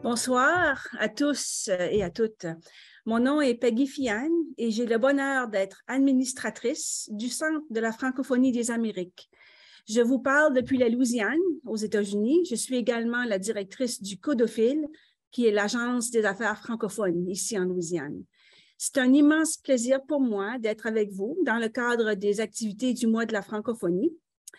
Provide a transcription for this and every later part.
Bonsoir à tous et à toutes. Mon nom est Peggy Fiane et j'ai le bonheur d'être administratrice du Centre de la francophonie des Amériques. Je vous parle depuis la Louisiane, aux États-Unis. Je suis également la directrice du Codophile, qui est l'Agence des affaires francophones ici en Louisiane. C'est un immense plaisir pour moi d'être avec vous dans le cadre des activités du mois de la francophonie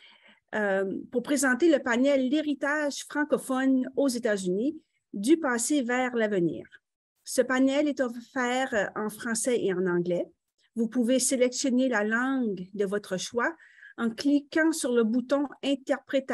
pour présenter le panel L'héritage francophone aux États-Unis, du passé vers l'avenir. Ce panel est offert en français et en anglais. Vous pouvez sélectionner la langue de votre choix en cliquant sur le bouton « Interprétation »,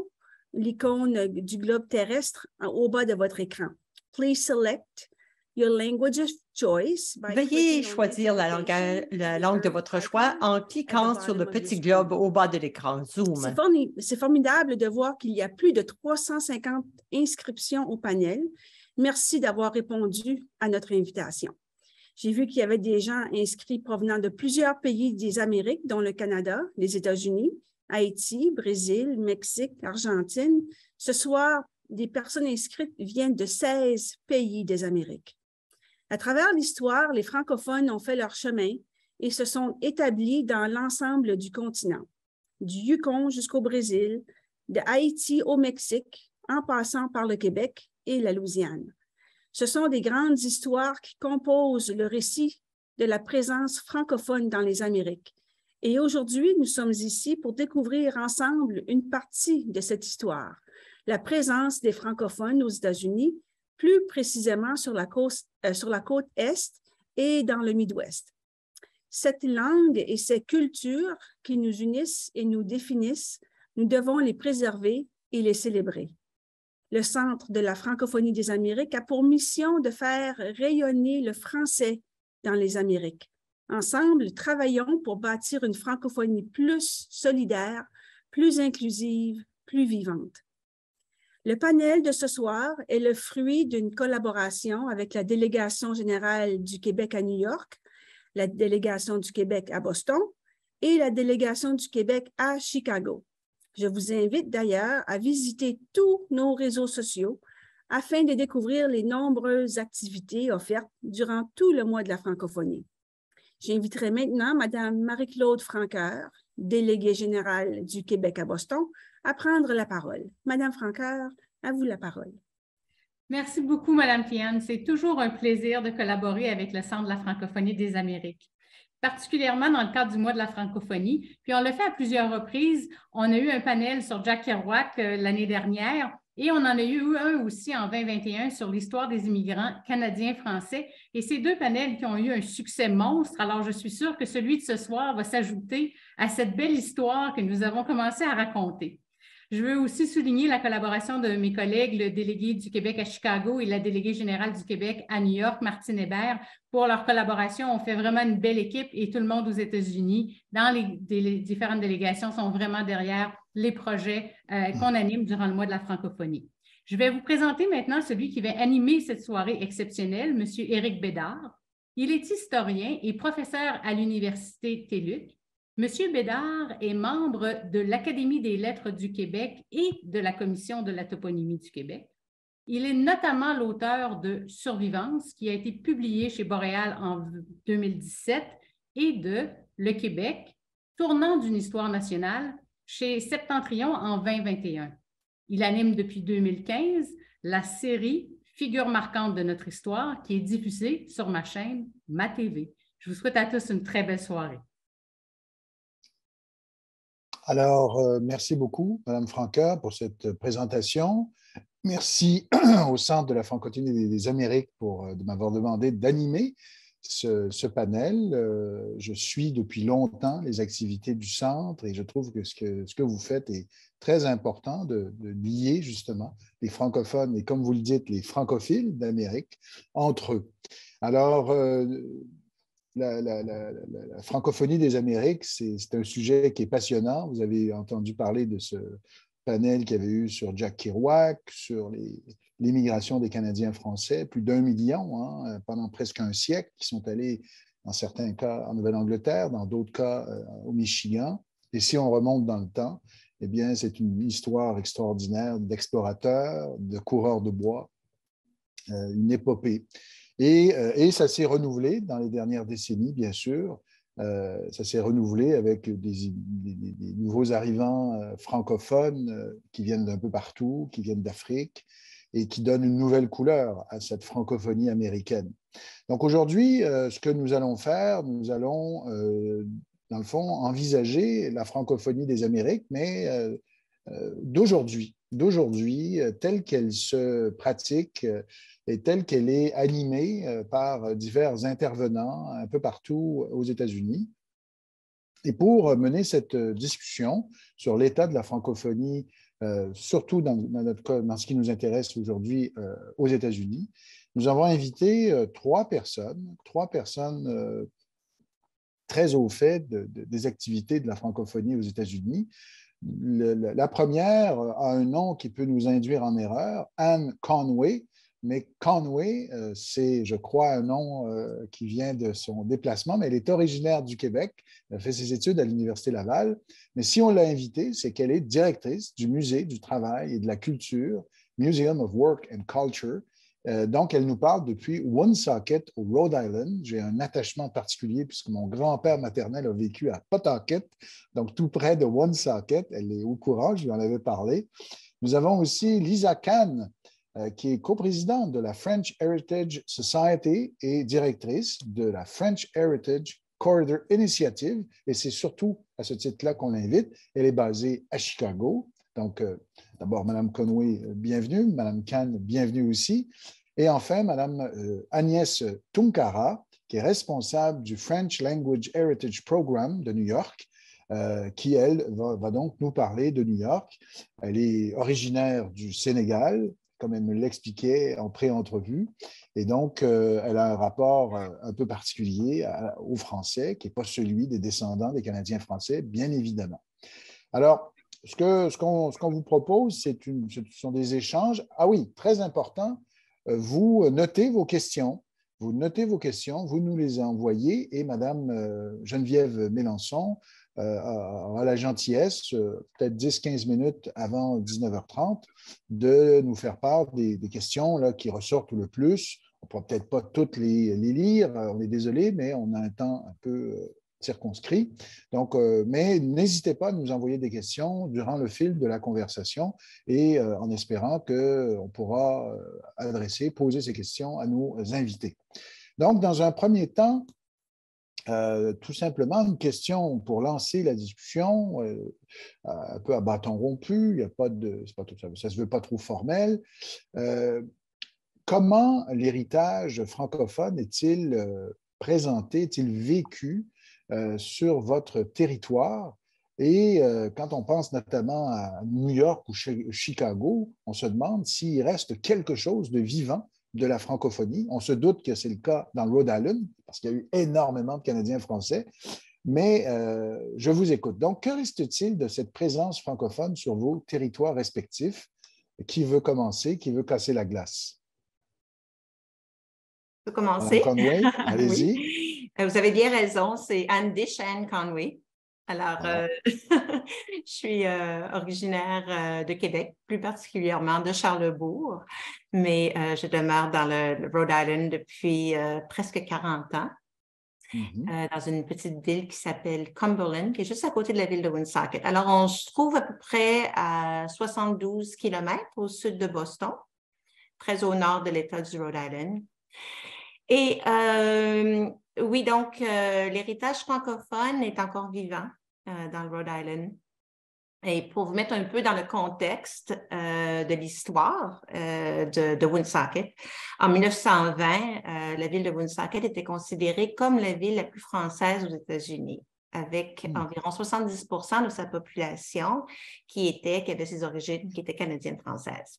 l'icône du globe terrestre au bas de votre écran. Please select your language of choice. Veuillez choisir la langue de votre choix en cliquant sur le petit globe au bas de l'écran Zoom. C'est formidable de voir qu'il y a plus de 350 inscriptions au panel. Merci d'avoir répondu à notre invitation. J'ai vu qu'il y avait des gens inscrits provenant de plusieurs pays des Amériques, dont le Canada, les États-Unis, Haïti, Brésil, Mexique, Argentine. Ce soir, des personnes inscrites viennent de 16 pays des Amériques. À travers l'histoire, les francophones ont fait leur chemin et se sont établis dans l'ensemble du continent, du Yukon jusqu'au Brésil, de Haïti au Mexique, en passant par le Québec et la Louisiane. Ce sont des grandes histoires qui composent le récit de la présence francophone dans les Amériques. Et aujourd'hui, nous sommes ici pour découvrir ensemble une partie de cette histoire, la présence des francophones aux États-Unis, plus précisément sur la côte Est et dans le Midwest. Cette langue et ces cultures qui nous unissent et nous définissent, nous devons les préserver et les célébrer. Le Centre de la francophonie des Amériques a pour mission de faire rayonner le français dans les Amériques. Ensemble, travaillons pour bâtir une francophonie plus solidaire, plus inclusive, plus vivante. Le panel de ce soir est le fruit d'une collaboration avec la délégation générale du Québec à New York, la délégation du Québec à Boston et la délégation du Québec à Chicago. Je vous invite d'ailleurs à visiter tous nos réseaux sociaux afin de découvrir les nombreuses activités offertes durant tout le mois de la francophonie. J'inviterai maintenant Mme Marie-Claude Francoeur, déléguée générale du Québec à Boston, à prendre la parole. Madame Francoeur, à vous la parole. Merci beaucoup, Madame Fiane. C'est toujours un plaisir de collaborer avec le Centre de la francophonie des Amériques, particulièrement dans le cadre du mois de la francophonie. Puis on l'a fait à plusieurs reprises. On a eu un panel sur Jack Kerouac l'année dernière et on en a eu un aussi en 2021 sur l'histoire des immigrants canadiens-français. Et ces deux panels qui ont eu un succès monstre. Alors, je suis sûre que celui de ce soir va s'ajouter à cette belle histoire que nous avons commencé à raconter. Je veux aussi souligner la collaboration de mes collègues, le délégué du Québec à Chicago et la déléguée générale du Québec à New York, Martine Hébert, pour leur collaboration. On fait vraiment une belle équipe et tout le monde aux États-Unis, dans les différentes délégations, sont vraiment derrière les projets qu'on anime durant le mois de la francophonie. Je vais vous présenter maintenant celui qui va animer cette soirée exceptionnelle, M. Éric Bédard. Il est historien et professeur à l'Université TÉLUQ. Monsieur Bédard est membre de l'Académie des lettres du Québec et de la Commission de la toponymie du Québec. Il est notamment l'auteur de Survivance, qui a été publié chez Boréal en 2017, et de Le Québec, tournant d'une histoire nationale, chez Septentrion en 2021. Il anime depuis 2015 la série Figures marquantes de notre histoire, qui est diffusée sur ma chaîne Ma TV. Je vous souhaite à tous une très belle soirée. Alors, merci beaucoup, Mme Francoeur, pour cette présentation. Merci au Centre de la francophonie des Amériques de m'avoir demandé d'animer ce panel. Je suis depuis longtemps les activités du Centre et je trouve que ce que vous faites est très important de lier justement les francophones et, comme vous le dites, les francophiles d'Amérique entre eux. Alors, la francophonie des Amériques, c'est un sujet qui est passionnant. Vous avez entendu parler de ce panel qu'il y avait eu sur Jack Kerouac, sur l'immigration des Canadiens français, plus d'1 million pendant presque un siècle, qui sont allés, dans certains cas, en Nouvelle-Angleterre, dans d'autres cas, au Michigan. Et si on remonte dans le temps, eh bien, c'est une histoire extraordinaire d'explorateurs, de coureurs de bois, une épopée. Et ça s'est renouvelé dans les dernières décennies, bien sûr. Ça s'est renouvelé avec des nouveaux arrivants francophones qui viennent d'un peu partout, qui viennent d'Afrique et qui donnent une nouvelle couleur à cette francophonie américaine. Donc aujourd'hui, ce que nous allons faire, nous allons, dans le fond, envisager la francophonie des Amériques, mais d'aujourd'hui, telle qu'elle se pratique et telle qu'elle est animée par divers intervenants un peu partout aux États-Unis. Et pour mener cette discussion sur l'état de la francophonie, surtout dans ce qui nous intéresse aujourd'hui aux États-Unis, nous avons invité trois personnes très au fait des activités de la francophonie aux États-Unis. La première a un nom qui peut nous induire en erreur, Anne Conway, mais Conway, c'est, je crois, un nom qui vient de son déplacement, mais elle est originaire du Québec, elle a fait ses études à l'Université Laval, mais si on l'a invitée, c'est qu'elle est directrice du Musée du Travail et de la Culture, Museum of Work and Culture. Donc, elle nous parle depuis Woonsocket, au Rhode Island. J'ai un attachement particulier puisque mon grand-père maternel a vécu à Pawtucket, donc tout près de Woonsocket. Elle est au courant, je lui en avais parlé. Nous avons aussi Lisa Kahn, qui est coprésidente de la French Heritage Society et directrice de la French Heritage Corridor Initiative. Et c'est surtout à ce titre-là qu'on l'invite. Elle est basée à Chicago. Donc, d'abord, Mme Conway, bienvenue. Mme Kahn, bienvenue aussi. Et enfin, Mme Agnès Tunkara, qui est responsable du French Language Heritage Program de New York, qui, elle, va donc nous parler de New York. Elle est originaire du Sénégal, comme elle me l'expliquait en pré-entrevue. Et donc, elle a un rapport un peu particulier aux Français, qui n'est pas celui des descendants des Canadiens français, bien évidemment. Alors, ce qu'on vous propose, ce sont des échanges. Ah oui, très important, vous notez vos questions. Vous nous les envoyez et Mme Geneviève Mélenchon a la gentillesse, peut-être 10-15 minutes avant 19h30, de nous faire part des questions là, qui ressortent le plus. On ne pourra peut-être pas toutes les lire, on est désolé, mais on a un temps un peu circonscrit. Donc, mais n'hésitez pas à nous envoyer des questions durant le fil de la conversation et en espérant qu'on pourra poser ces questions à nos invités. Donc, dans un premier temps, tout simplement une question pour lancer la discussion, un peu à bâton rompu, il y a pas de, c'est pas tout ça, ça se veut pas trop formel. Comment l'héritage francophone est-il présenté, est-il vécu sur votre territoire? Et quand on pense notamment à New York ou Chicago, on se demande s'il reste quelque chose de vivant de la francophonie. On se doute que c'est le cas dans le Rhode Island, parce qu'il y a eu énormément de Canadiens français, mais je vous écoute. Donc, que reste-t-il de cette présence francophone sur vos territoires respectifs? Qui veut commencer? Qui veut casser la glace? Je peux commencer? Madame Conway, allez-y. Oui. Vous avez bien raison, c'est Anne Deschênes Conway. Alors, Voilà. je suis originaire de Québec, plus particulièrement de Charlesbourg, mais je demeure dans le Rhode Island depuis presque 40 ans, dans une petite ville qui s'appelle Cumberland, qui est juste à côté de la ville de Woonsocket. Alors, on se trouve à peu près à 72 kilomètres au sud de Boston, très au nord de l'État du Rhode Island. Et oui, donc l'héritage francophone est encore vivant dans le Rhode Island. Et pour vous mettre un peu dans le contexte de l'histoire de Woonsocket, en 1920, la ville de Woonsocket était considérée comme la ville la plus française aux États-Unis, avec environ 70% de sa population qui avait ses origines, qui étaient canadiennes-françaises.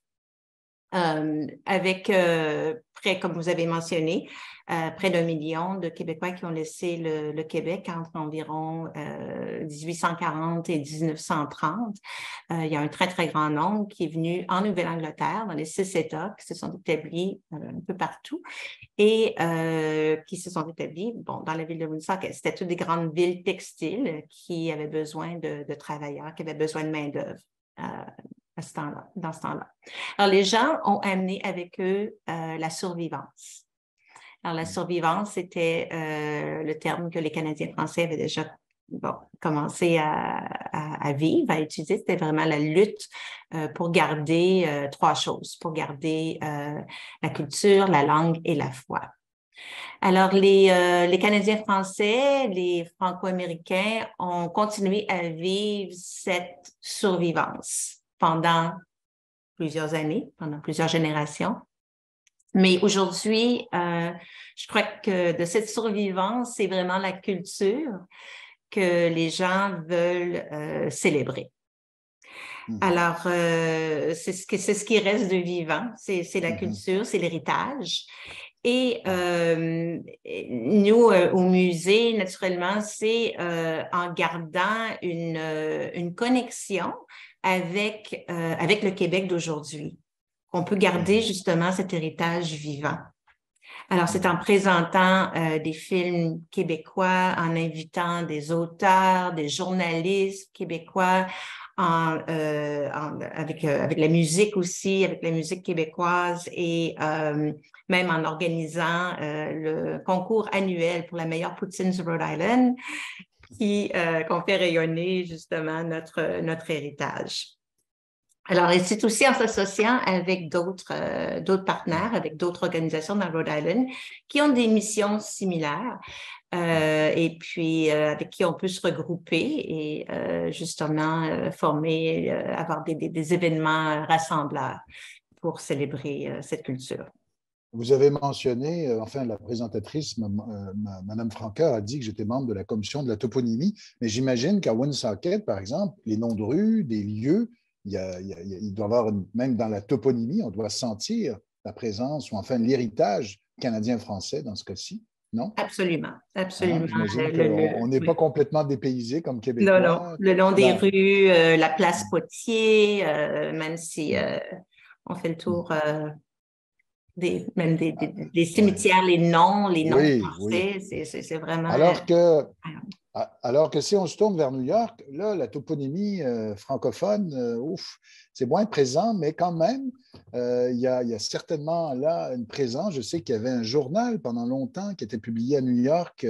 Avec comme vous avez mentionné, près d'1 million de Québécois qui ont laissé le Québec entre environ 1840 et 1930. Il y a un très, très grand nombre qui est venu en Nouvelle-Angleterre, dans les 6 États, qui se sont établis un peu partout et qui se sont établis dans la ville de Woonsocket. C'était toutes des grandes villes textiles qui avaient besoin de travailleurs, qui avaient besoin de main-d'œuvre. à ce temps-là, dans ce temps-là. Alors, les gens ont amené avec eux la survivance. Alors, la survivance, c'était le terme que les Canadiens français avaient déjà commencé à vivre, à utiliser. C'était vraiment la lutte pour garder trois choses, pour garder la culture, la langue et la foi. Alors, les Canadiens français, les Franco-Américains ont continué à vivre cette survivance pendant plusieurs années, pendant plusieurs générations. Mais aujourd'hui, je crois que de cette survivance, c'est vraiment la culture que les gens veulent célébrer. Alors, c'est ce qui reste de vivant, c'est la culture, c'est l'héritage. Et nous, au musée, naturellement, c'est en gardant une connexion avec le Québec d'aujourd'hui qu'on peut garder justement cet héritage vivant. Alors, c'est en présentant des films québécois, en invitant des auteurs, des journalistes québécois, avec la musique aussi, avec la musique québécoise et même en organisant le concours annuel pour la meilleure poutine du Rhode Island qu'on fait rayonner justement notre héritage. Alors, et c'est aussi en s'associant avec d'autres partenaires, avec d'autres organisations dans Rhode Island qui ont des missions similaires et puis avec qui on peut se regrouper et justement former, avoir des événements rassembleurs pour célébrer cette culture. Vous avez mentionné, enfin, la présentatrice, Madame Franca, a dit que j'étais membre de la commission de la toponymie, mais j'imagine qu'à Woonsocket, par exemple, les noms de rues, des lieux, il doit y avoir, même dans la toponymie, on doit sentir la présence ou enfin l'héritage canadien-français dans ce cas-ci, non? Absolument, absolument. J'imagine qu'on n'est pas complètement dépaysé comme Québécois. Non, le nom des rues, la place Potier, même si on fait le tour même des cimetières, les noms français, c'est vraiment… Alors que si on se tourne vers New York, là, la toponymie francophone, c'est moins présent, mais quand même, il y a certainement là une présence. Je sais qu'il y avait un journal pendant longtemps qui était publié à New York,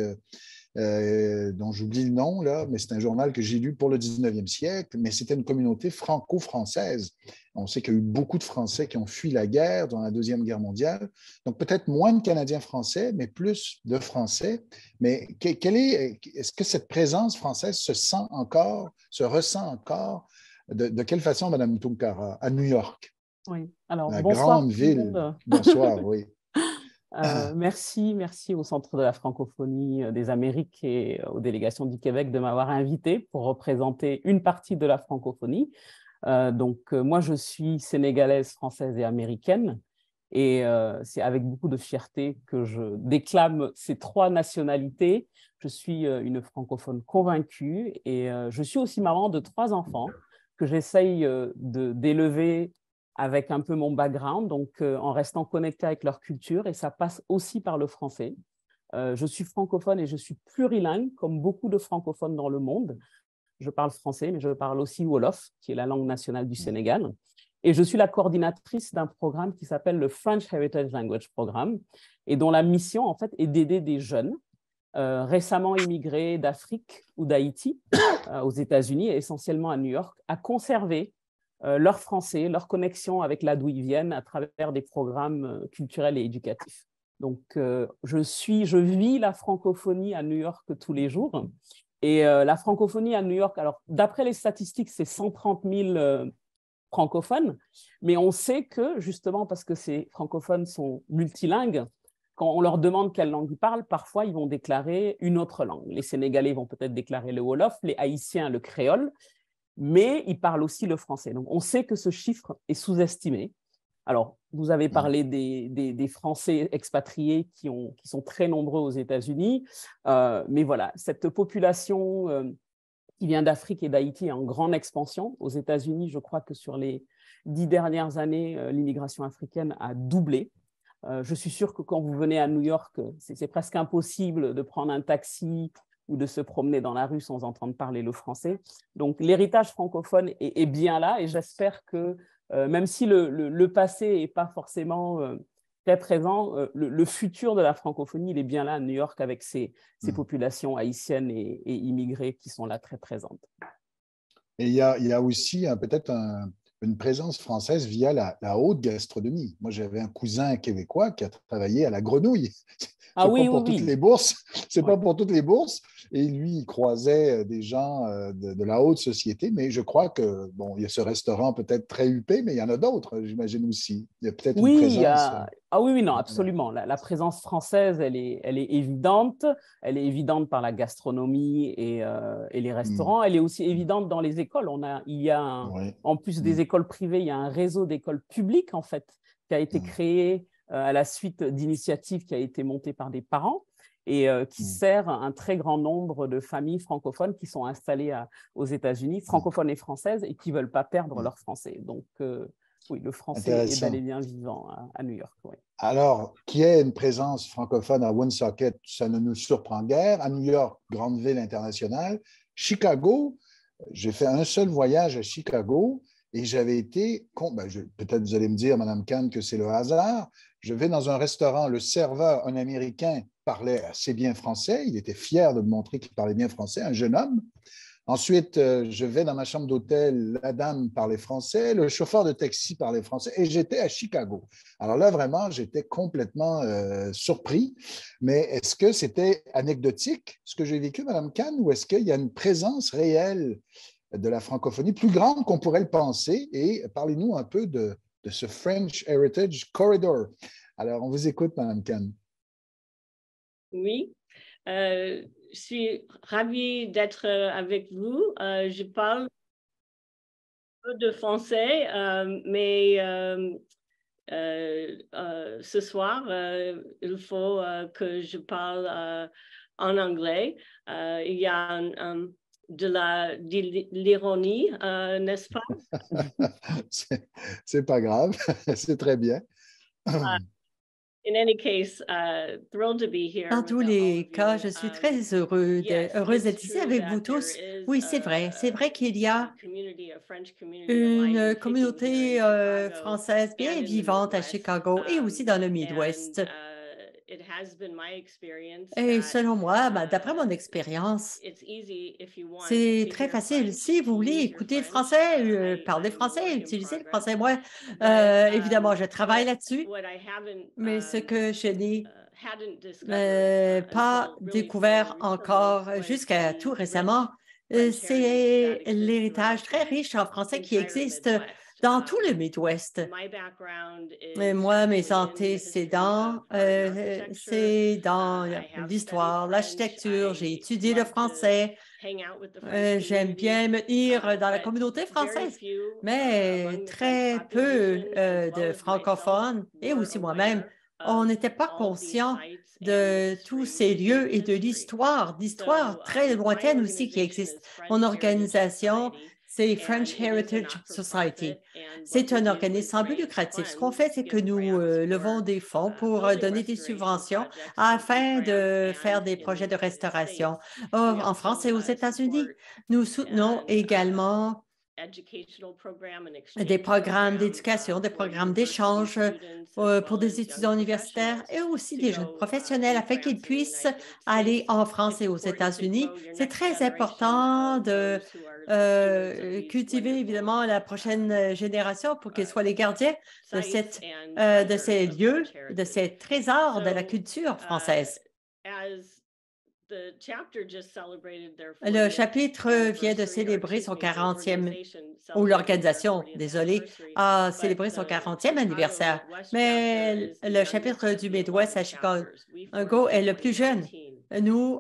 dont j'oublie le nom, là, mais c'est un journal que j'ai lu pour le 19e siècle, mais c'était une communauté franco-française. On sait qu'il y a eu beaucoup de Français qui ont fui la guerre dans la Deuxième Guerre mondiale, donc peut-être moins de Canadiens français, mais plus de Français. Mais est-ce que cette présence française se ressent encore? De quelle façon, Mme Tunkara, à New York? Oui, alors la bonsoir, grande ville. Bonsoir, oui. Merci au Centre de la francophonie des Amériques et aux délégations du Québec de m'avoir invité pour représenter une partie de la francophonie. Moi, je suis sénégalaise, française et américaine. Et c'est avec beaucoup de fierté que je déclame ces trois nationalités. Je suis une francophone convaincue et je suis aussi maman de 3 enfants que j'essaye d'élever avec un peu mon background, donc en restant connectée avec leur culture, et ça passe aussi par le français. Je suis francophone et je suis plurilingue, comme beaucoup de francophones dans le monde. Je parle français, mais je parle aussi Wolof, qui est la langue nationale du Sénégal. Et je suis la coordinatrice d'un programme qui s'appelle le French Heritage Language Programme, et dont la mission, en fait, est d'aider des jeunes récemment immigrés d'Afrique ou d'Haïti aux États-Unis, et essentiellement à New York, à conserver leur français, leur connexion avec là d'où ils viennent à travers des programmes culturels et éducatifs. Donc, je vis la francophonie à New York tous les jours. Et la francophonie à New York, alors d'après les statistiques, c'est 130 000 francophones, mais on sait que justement parce que ces francophones sont multilingues, quand on leur demande quelle langue ils parlent, parfois ils vont déclarer une autre langue. Les Sénégalais vont peut-être déclarer le Wolof, les Haïtiens le créole, mais ils parlent aussi le français. Donc, on sait que ce chiffre est sous-estimé. Alors, vous avez parlé des Français expatriés qui sont très nombreux aux États-Unis, mais voilà, cette population qui vient d'Afrique et d'Haïti est en grande expansion. Aux États-Unis, je crois que sur les 10 dernières années, l'immigration africaine a doublé. Je suis sûre que quand vous venez à New York, c'est presque impossible de prendre un taxi ou de se promener dans la rue sans entendre parler le français. Donc, l'héritage francophone est bien là et j'espère que, même si le passé n'est pas forcément très présent, le futur de la francophonie, il est bien là à New York avec ces populations haïtiennes et immigrées qui sont là très présentes. Et il y a aussi peut-être une présence française via la haute gastronomie. Moi, j'avais un cousin québécois qui a travaillé à la Grenouille. Ah oui, toutes les bourses. C'est pas pour toutes les bourses. Et lui, il croisait des gens de la haute société. Mais je crois que, bon, il y a ce restaurant peut-être très huppé, mais il y en a d'autres, j'imagine aussi. Il y a peut-être une présence. Ah oui, non, absolument. La présence française, elle est évidente. Elle est évidente par la gastronomie et les restaurants. Elle est aussi évidente dans les écoles. En plus des écoles privées, il y a un réseau d'écoles publiques, en fait, qui a été créé à la suite d'initiatives qui a été montée par des parents et qui sert un très grand nombre de familles francophones qui sont installées aux États-Unis, francophones et françaises, et qui ne veulent pas perdre leur français. Donc, oui, le français est bel et bien vivant à New York. Oui. Alors, qu'il y ait une présence francophone à Woonsocket, ça ne nous surprend guère. À New York, grande ville internationale. Chicago, j'ai fait un seul voyage à Chicago et j'avais été, peut-être vous allez me dire, Mme Khan, que c'est le hasard. Je vais dans un restaurant, le serveur, un Américain, parlait assez bien français. Il était fier de me montrer qu'il parlait bien français, un jeune homme. Ensuite, je vais dans ma chambre d'hôtel, la dame parlait français, le chauffeur de taxi parlait français et j'étais à Chicago. Alors là, vraiment, j'étais complètement surpris. Mais est-ce que c'était anecdotique, ce que j'ai vécu, Mme Khan, ou est-ce qu'il y a une présence réelle de la francophonie plus grande qu'on pourrait le penser? Et parlez-nous un peu de ce French Heritage Corridor. Alors, on vous écoute, Mme Khan. Oui. Je suis ravie d'être avec vous. Je parle un peu de français, mais ce soir, il faut que je parle en anglais. Il y a de l'ironie, n'est-ce pas? C'est pas grave, c'est très bien. Dans tous les cas, je suis très heureuse d'être ici avec vous tous. Oui, c'est vrai qu'il y a une communauté française bien vivante à Chicago et aussi dans le Midwest. Et selon moi, d'après mon expérience, c'est très facile. Si vous voulez écouter le français, parler français, utiliser le français. Moi, évidemment, je travaille là-dessus, mais ce que je n'ai pas découvert encore jusqu'à tout récemment, c'est l'héritage très riche en français qui existe dans tout le Midwest. Moi, mes antécédents, c'est dans l'histoire, l'architecture. J'ai étudié le français. J'aime bien me tenir dans la communauté française, mais très peu de francophones et aussi moi-même, on n'était pas conscient de tous ces lieux et de l'histoire très lointaine aussi qui existe. Mon organisation, c'est French Heritage Society. C'est un organisme sans but lucratif. Ce qu'on fait, c'est que nous levons des fonds pour donner des subventions afin de faire des projets de restauration en France et aux États-Unis. Nous soutenons également des programmes d'éducation, des programmes d'échange pour des étudiants universitaires et aussi des jeunes professionnels afin qu'ils puissent aller en France et aux États-Unis. C'est très important de cultiver évidemment la prochaine génération pour qu'ils soient les gardiens de ces lieux, de ces trésors de la culture française. Le chapitre vient de célébrer son 40e, ou l'organisation, désolé, a célébré son 40e anniversaire. Mais le chapitre du Midwest à Chicago est le plus jeune. Nous,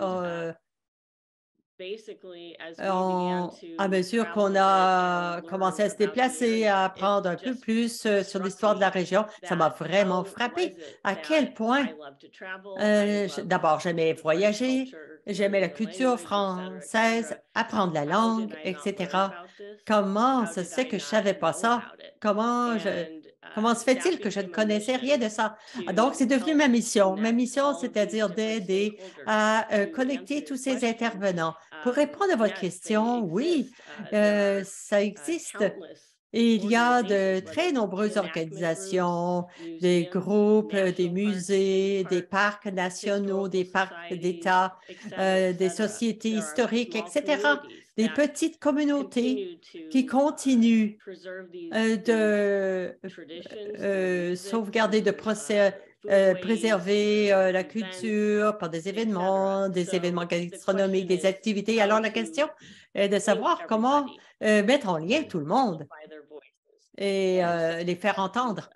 à mesure qu'on a commencé à se déplacer, à apprendre un peu plus sur l'histoire de la région, ça m'a vraiment frappé à quel point, d'abord, j'aimais voyager, j'aimais la culture française, apprendre la langue, etc. Comment ça se fait que je ne savais pas ça? Comment Comment se fait-il que je ne connaissais rien de ça? Donc, c'est devenu ma mission. Ma mission, c'est-à-dire d'aider à connecter tous ces intervenants. Pour répondre à votre question, oui, ça existe. Et il y a de très nombreuses organisations, des groupes, des musées, des parcs nationaux, des parcs d'État, des sociétés historiques, etc., des petites communautés qui continuent de sauvegarder, de préserver la culture par des événements gastronomiques, des activités. Alors, la question est de savoir comment mettre en lien tout le monde et les faire entendre.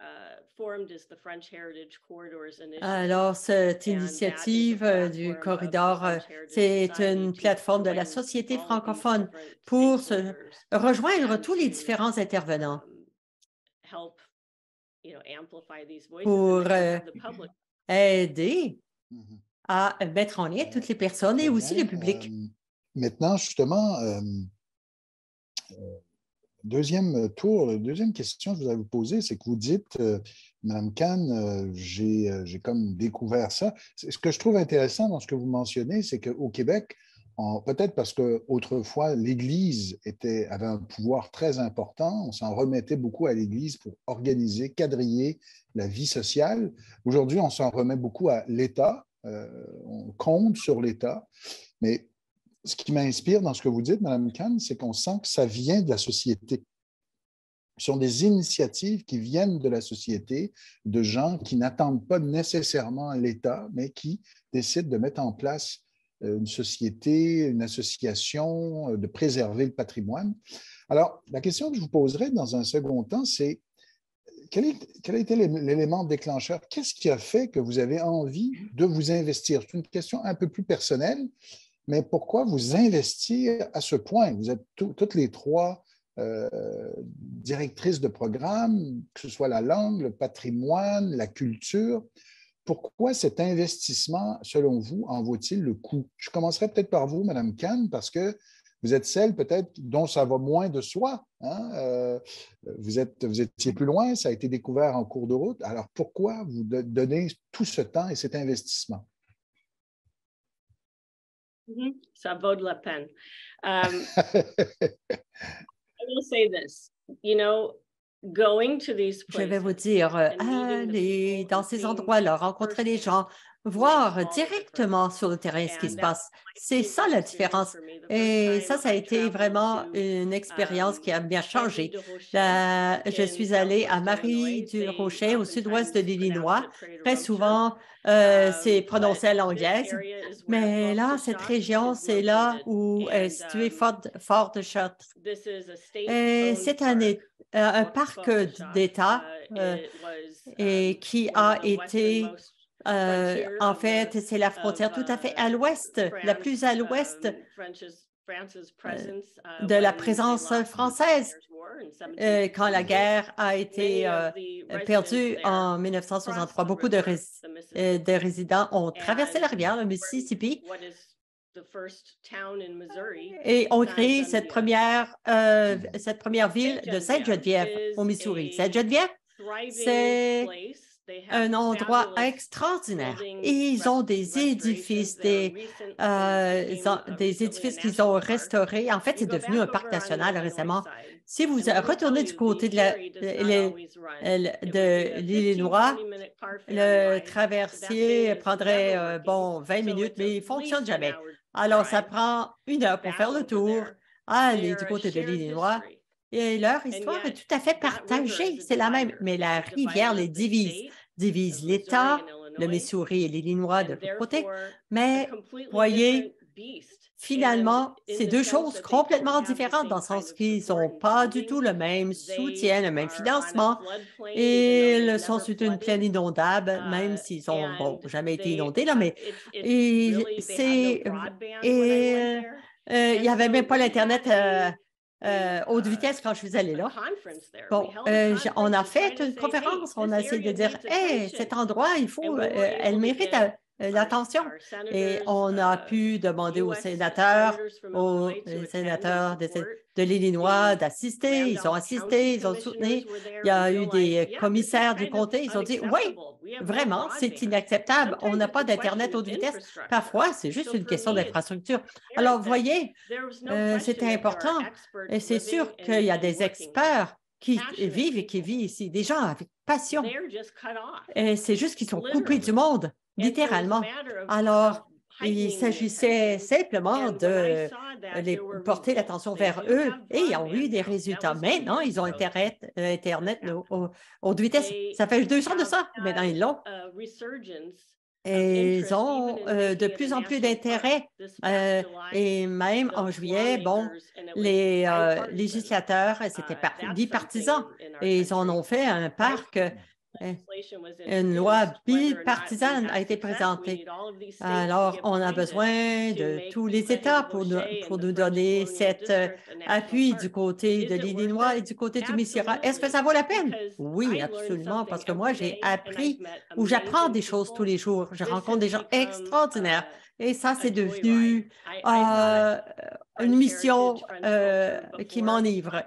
Alors, cette initiative du corridor, c'est une plateforme de la société francophone pour rejoindre tous les différents intervenants pour aider à mettre en lien toutes les personnes et aussi le public. Maintenant, justement, deuxième question que je voudrais vous poser, c'est que vous dites, Mme Khan, j'ai comme découvert ça. Ce que je trouve intéressant dans ce que vous mentionnez, c'est qu'au Québec, peut-être parce qu'autrefois, l'Église avait un pouvoir très important, on s'en remettait beaucoup à l'Église pour organiser, quadriller la vie sociale. Aujourd'hui, on s'en remet beaucoup à l'État, on compte sur l'État, mais ce qui m'inspire dans ce que vous dites, Mme Khan, c'est qu'on sent que ça vient de la société. Ce sont des initiatives qui viennent de la société, de gens qui n'attendent pas nécessairement l'État, mais qui décident de mettre en place une société, une association, de préserver le patrimoine. Alors, la question que je vous poserai dans un second temps, c'est quel a été l'élément déclencheur? Qu'est-ce qui a fait que vous avez envie de vous investir? C'est une question un peu plus personnelle, mais pourquoi vous investir à ce point? Vous êtes toutes les trois directrices de programme, que ce soit la langue, le patrimoine, la culture. Pourquoi cet investissement, selon vous, en vaut-il le coup? Je commencerai peut-être par vous, Mme Khan, parce que vous êtes celle peut-être dont ça va moins de soi. Hein? Vous étiez plus loin, ça a été découvert en cours de route. Alors, pourquoi vous donnez tout ce temps et cet investissement? Ça vaut de la peine. I will say this, je vais vous dire, aller dans ces endroits-là, rencontrer les gens, voir directement sur le terrain ce qui se passe. C'est ça la différence. Et ça a été vraiment une expérience qui a bien changé. Je suis allée à Marie-du-Rocher, au sud-ouest de l'Illinois. Très souvent, c'est prononcé à l'anglaise. Mais là, cette région, c'est là où est situé Fort de Chartres. C'est un parc d'État et qui a été, en fait, c'est la frontière tout à fait à l'ouest, la plus à l'ouest de la présence française. Quand la guerre a été perdue en 1963, beaucoup de résidents ont traversé la rivière, le Mississippi, et ont créé cette première ville de Sainte-Geneviève au Missouri. Sainte-Geneviève, c'est un endroit extraordinaire. Et ils ont des édifices, des édifices qu'ils ont restaurés. En fait, c'est devenu un parc national récemment. Si vous retournez du côté de l'Illinois, le traversier prendrait 20 minutes, mais il ne fonctionne jamais. Alors, ça prend 1 heure pour faire le tour, aller du côté de l'Illinois. Et leur histoire est tout à fait partagée. C'est la même, mais la rivière les divise l'État, le Missouri et l'Illinois de l'autre côté. Mais, voyez, finalement, c'est deux choses complètement différentes dans le sens qu'ils n'ont pas du tout le même soutien, le même financement. Ils sont sur une plaine inondable, même s'ils n'ont jamais été inondés, là, mais il n'y avait même pas l'Internet haute vitesse quand je suis allée là. Bon, on a fait une conférence, on a essayé de dire, hey, cet endroit, elle mérite l'attention. Et on a pu demander aux sénateurs de l'Illinois d'assister. Ils ont assisté, ils ont soutenu. Il y a eu des commissaires du comté. Ils ont dit, oui, vraiment, c'est inacceptable. On n'a pas d'Internet haute vitesse. Parfois, c'est juste une question d'infrastructure. Alors, vous voyez, c'était important. Et c'est sûr qu'il y a des experts qui vivent et qui vivent ici, des gens avec passion. Et c'est juste qu'ils sont coupés du monde, littéralement. Alors, il s'agissait simplement de porter l'attention vers eux et ils ont eu des résultats. Maintenant, ils ont Internet haute vitesse. Ça fait 2 ans de ça. Maintenant, ils l'ont. Et ils ont de plus en plus d'intérêt. Et même en juillet, bon, les législateurs, c'était bipartisan, et ils en ont fait un parc. Une loi bipartisane a été présentée. Alors, on a besoin de tous les États pour nous donner cet appui du côté de l'Illinois et du côté du Missouri. Est-ce que ça vaut la peine? Oui, absolument, parce que moi, j'ai appris ou j'apprends des choses tous les jours. Je rencontre des gens extraordinaires. Et ça, c'est devenu une mission qui m'enivre.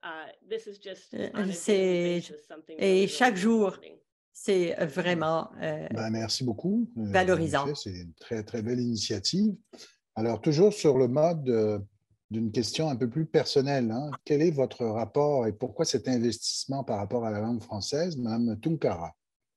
Et chaque jour, c'est vraiment merci beaucoup. Valorisant. C'est une très, très belle initiative. Alors, toujours sur le mode d'une question un peu plus personnelle, hein. Quel est votre rapport et pourquoi cet investissement par rapport à la langue française, Mme Tunkara?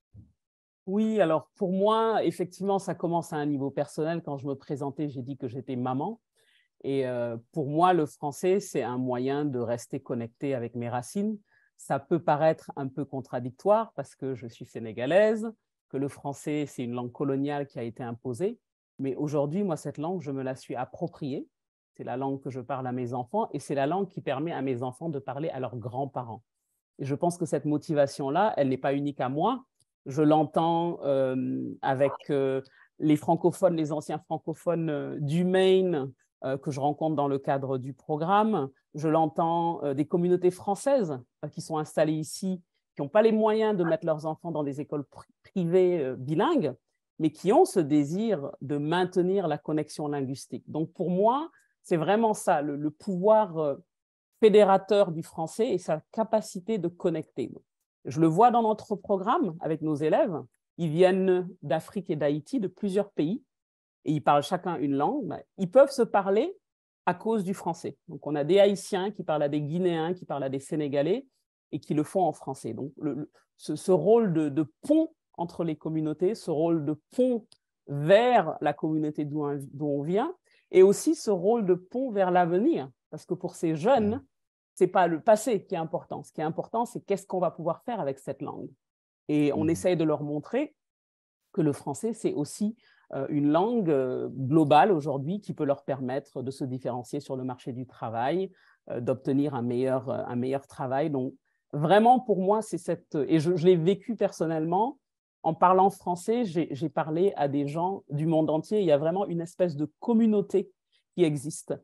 Oui, alors pour moi, effectivement, ça commence à un niveau personnel. Quand je me présentais, j'ai dit que j'étais maman. Et pour moi, le français, c'est un moyen de rester connecté avec mes racines. Ça peut paraître un peu contradictoire parce que je suis sénégalaise, que le français, c'est une langue coloniale qui a été imposée. Mais aujourd'hui, moi, cette langue, je me la suis appropriée. C'est la langue que je parle à mes enfants et c'est la langue qui permet à mes enfants de parler à leurs grands-parents. Et je pense que cette motivation-là, elle n'est pas unique à moi. Je l'entends avec les francophones, les anciens francophones du Maine, que je rencontre dans le cadre du programme. Je l'entends des communautés françaises qui sont installées ici, qui n'ont pas les moyens de mettre leurs enfants dans des écoles privées bilingues, mais qui ont ce désir de maintenir la connexion linguistique. Donc pour moi, c'est vraiment ça, le pouvoir fédérateur du français et sa capacité de connecter. Je le vois dans notre programme avec nos élèves. Ils viennent d'Afrique et d'Haïti, de plusieurs pays, et ils parlent chacun une langue. Ils peuvent se parler à cause du français. Donc, on a des Haïtiens qui parlent à des Guinéens, qui parlent à des Sénégalais et qui le font en français. Donc, ce rôle de pont entre les communautés, ce rôle de pont vers la communauté d'où on vient, et aussi ce rôle de pont vers l'avenir. Parce que pour ces jeunes, ce n'est pas le passé qui est important. Ce qui est important, c'est qu'est-ce qu'on va pouvoir faire avec cette langue. Et on essaye de leur montrer que le français, c'est aussi une langue globale aujourd'hui qui peut leur permettre de se différencier sur le marché du travail, d'obtenir un meilleur travail. Donc, vraiment, pour moi, c'est cette… Et je l'ai vécu personnellement. En parlant français, j'ai parlé à des gens du monde entier. Il y a vraiment une espèce de communauté qui existe.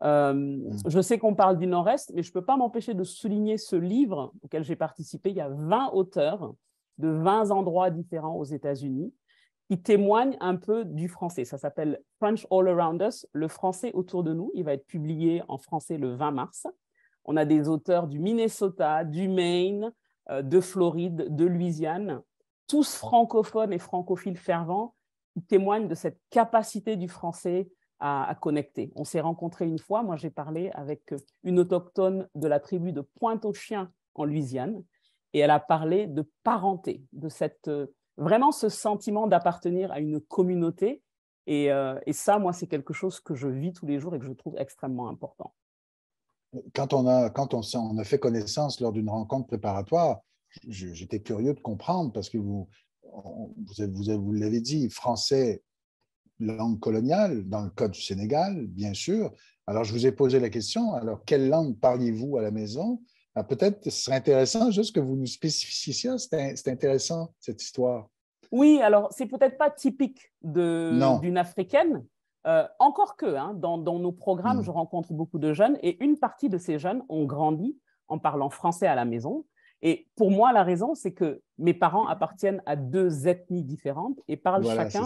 Je sais qu'on parle du Nord-Est, mais je ne peux pas m'empêcher de souligner ce livre auquel j'ai participé. Il y a 20 auteurs de 20 endroits différents aux États-Unis qui témoignent un peu du français. Ça s'appelle « French All Around Us », le français autour de nous. Il va être publié en français le 20 mars. On a des auteurs du Minnesota, du Maine, de Floride, de Louisiane, tous francophones et francophiles fervents qui témoignent de cette capacité du français à connecter. On s'est rencontrés une fois, moi j'ai parlé avec une autochtone de la tribu de Pointe-aux-Chiens en Louisiane, et elle a parlé de parenté, de vraiment ce sentiment d'appartenir à une communauté, et ça, moi, c'est quelque chose que je vis tous les jours et que je trouve extrêmement important. Quand on a fait connaissance lors d'une rencontre préparatoire, j'étais curieux de comprendre, parce que vous l'avez dit, français, langue coloniale, dans le cas du Sénégal, bien sûr. Alors, je vous ai posé la question, alors, quelle langue parliez-vous à la maison? Peut-être ce serait intéressant juste que vous nous spécifiez ça. C'est intéressant, cette histoire. Oui, alors, c'est peut-être pas typique d'une Africaine, encore que, hein, dans nos programmes, je rencontre beaucoup de jeunes, et une partie de ces jeunes ont grandi en parlant français à la maison. Et pour moi, la raison, c'est que mes parents appartiennent à 2 ethnies différentes et parlent chacun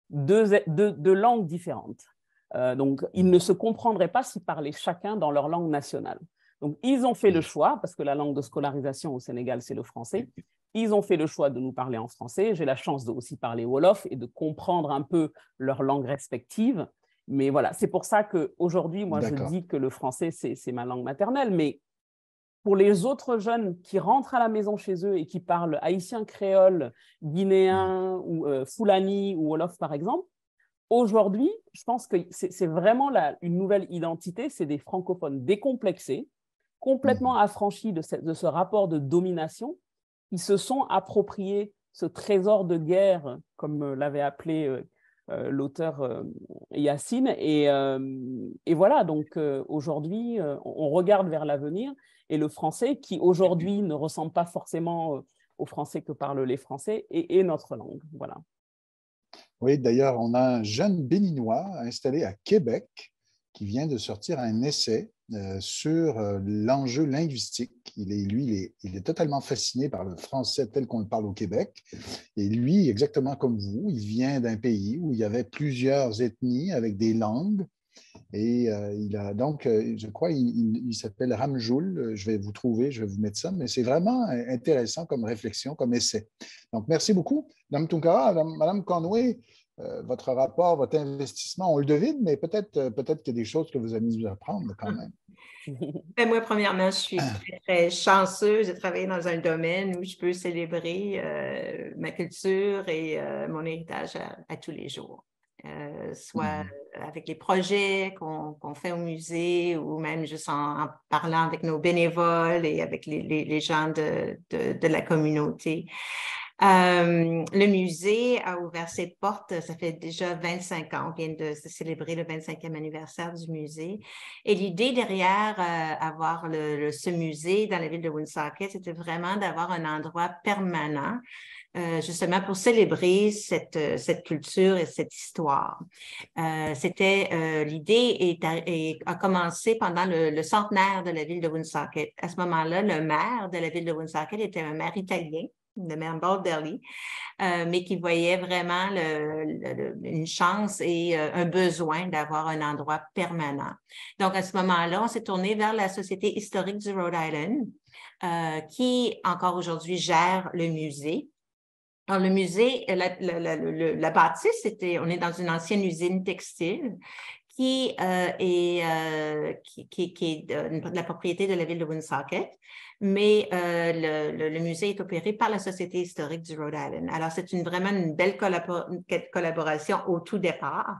deux langues différentes. Donc, ils ne se comprendraient pas s'ils parlaient chacun dans leur langue nationale. Donc, ils ont fait le choix, parce que la langue de scolarisation au Sénégal, c'est le français. Ils ont fait le choix de nous parler en français. J'ai la chance de aussi parler wolof et de comprendre un peu leur langue respective. Mais voilà, c'est pour ça qu'aujourd'hui, moi, je dis que le français, c'est ma langue maternelle. Mais pour les autres jeunes qui rentrent à la maison chez eux et qui parlent haïtien, créole, guinéen, ou fulani ou wolof, par exemple, aujourd'hui, je pense que c'est vraiment une nouvelle identité. C'est des francophones décomplexés, complètement affranchis de ce rapport de domination. Ils se sont appropriés ce trésor de guerre, comme l'avait appelé l'auteur Yacine. Et voilà, donc aujourd'hui, on regarde vers l'avenir. Et le français, qui aujourd'hui ne ressemble pas forcément au français que parlent les Français, est notre langue. Voilà. Oui, d'ailleurs, on a un jeune Béninois installé à Québec qui vient de sortir un essai sur l'enjeu linguistique. Il est totalement fasciné par le français tel qu'on le parle au Québec. Et lui, exactement comme vous, il vient d'un pays où il y avait plusieurs ethnies avec des langues. Et il a donc, je crois, il s'appelle Ramjoul. Je vais vous trouver, je vais vous mettre ça, mais c'est vraiment intéressant comme réflexion, comme essai. Donc, merci beaucoup. Mme Tunkara, Mme Conway, votre rapport, votre investissement, on le devine, mais peut-être qu'il y a des choses que vous allez nous apprendre quand même. Ben, moi, premièrement, je suis très, très chanceuse de travailler dans un domaine où je peux célébrer ma culture et mon héritage à tous les jours. Soit avec les projets qu'on fait au musée ou même juste en parlant avec nos bénévoles et avec les gens de la communauté. Le musée a ouvert ses portes, ça fait déjà 25 ans, on vient de célébrer le 25e anniversaire du musée. Et l'idée derrière avoir ce musée dans la ville de Woonsocket, c'était vraiment d'avoir un endroit permanent justement pour célébrer cette culture et cette histoire. L'idée a commencé pendant le centenaire de la ville de Woonsocket. À ce moment-là, le maire de la ville de Woonsocket était un maire italien, le maire Baldelli, mais qui voyait vraiment une chance et un besoin d'avoir un endroit permanent. Donc, à ce moment-là, on s'est tourné vers la Société historique du Rhode Island, qui, encore aujourd'hui, gère le musée. Alors, le musée, la bâtisse, on est dans une ancienne usine textile qui est de la propriété de la ville de Woonsocket, mais le musée est opéré par la Société historique du Rhode Island. Alors, c'est vraiment une belle collaboration au tout départ.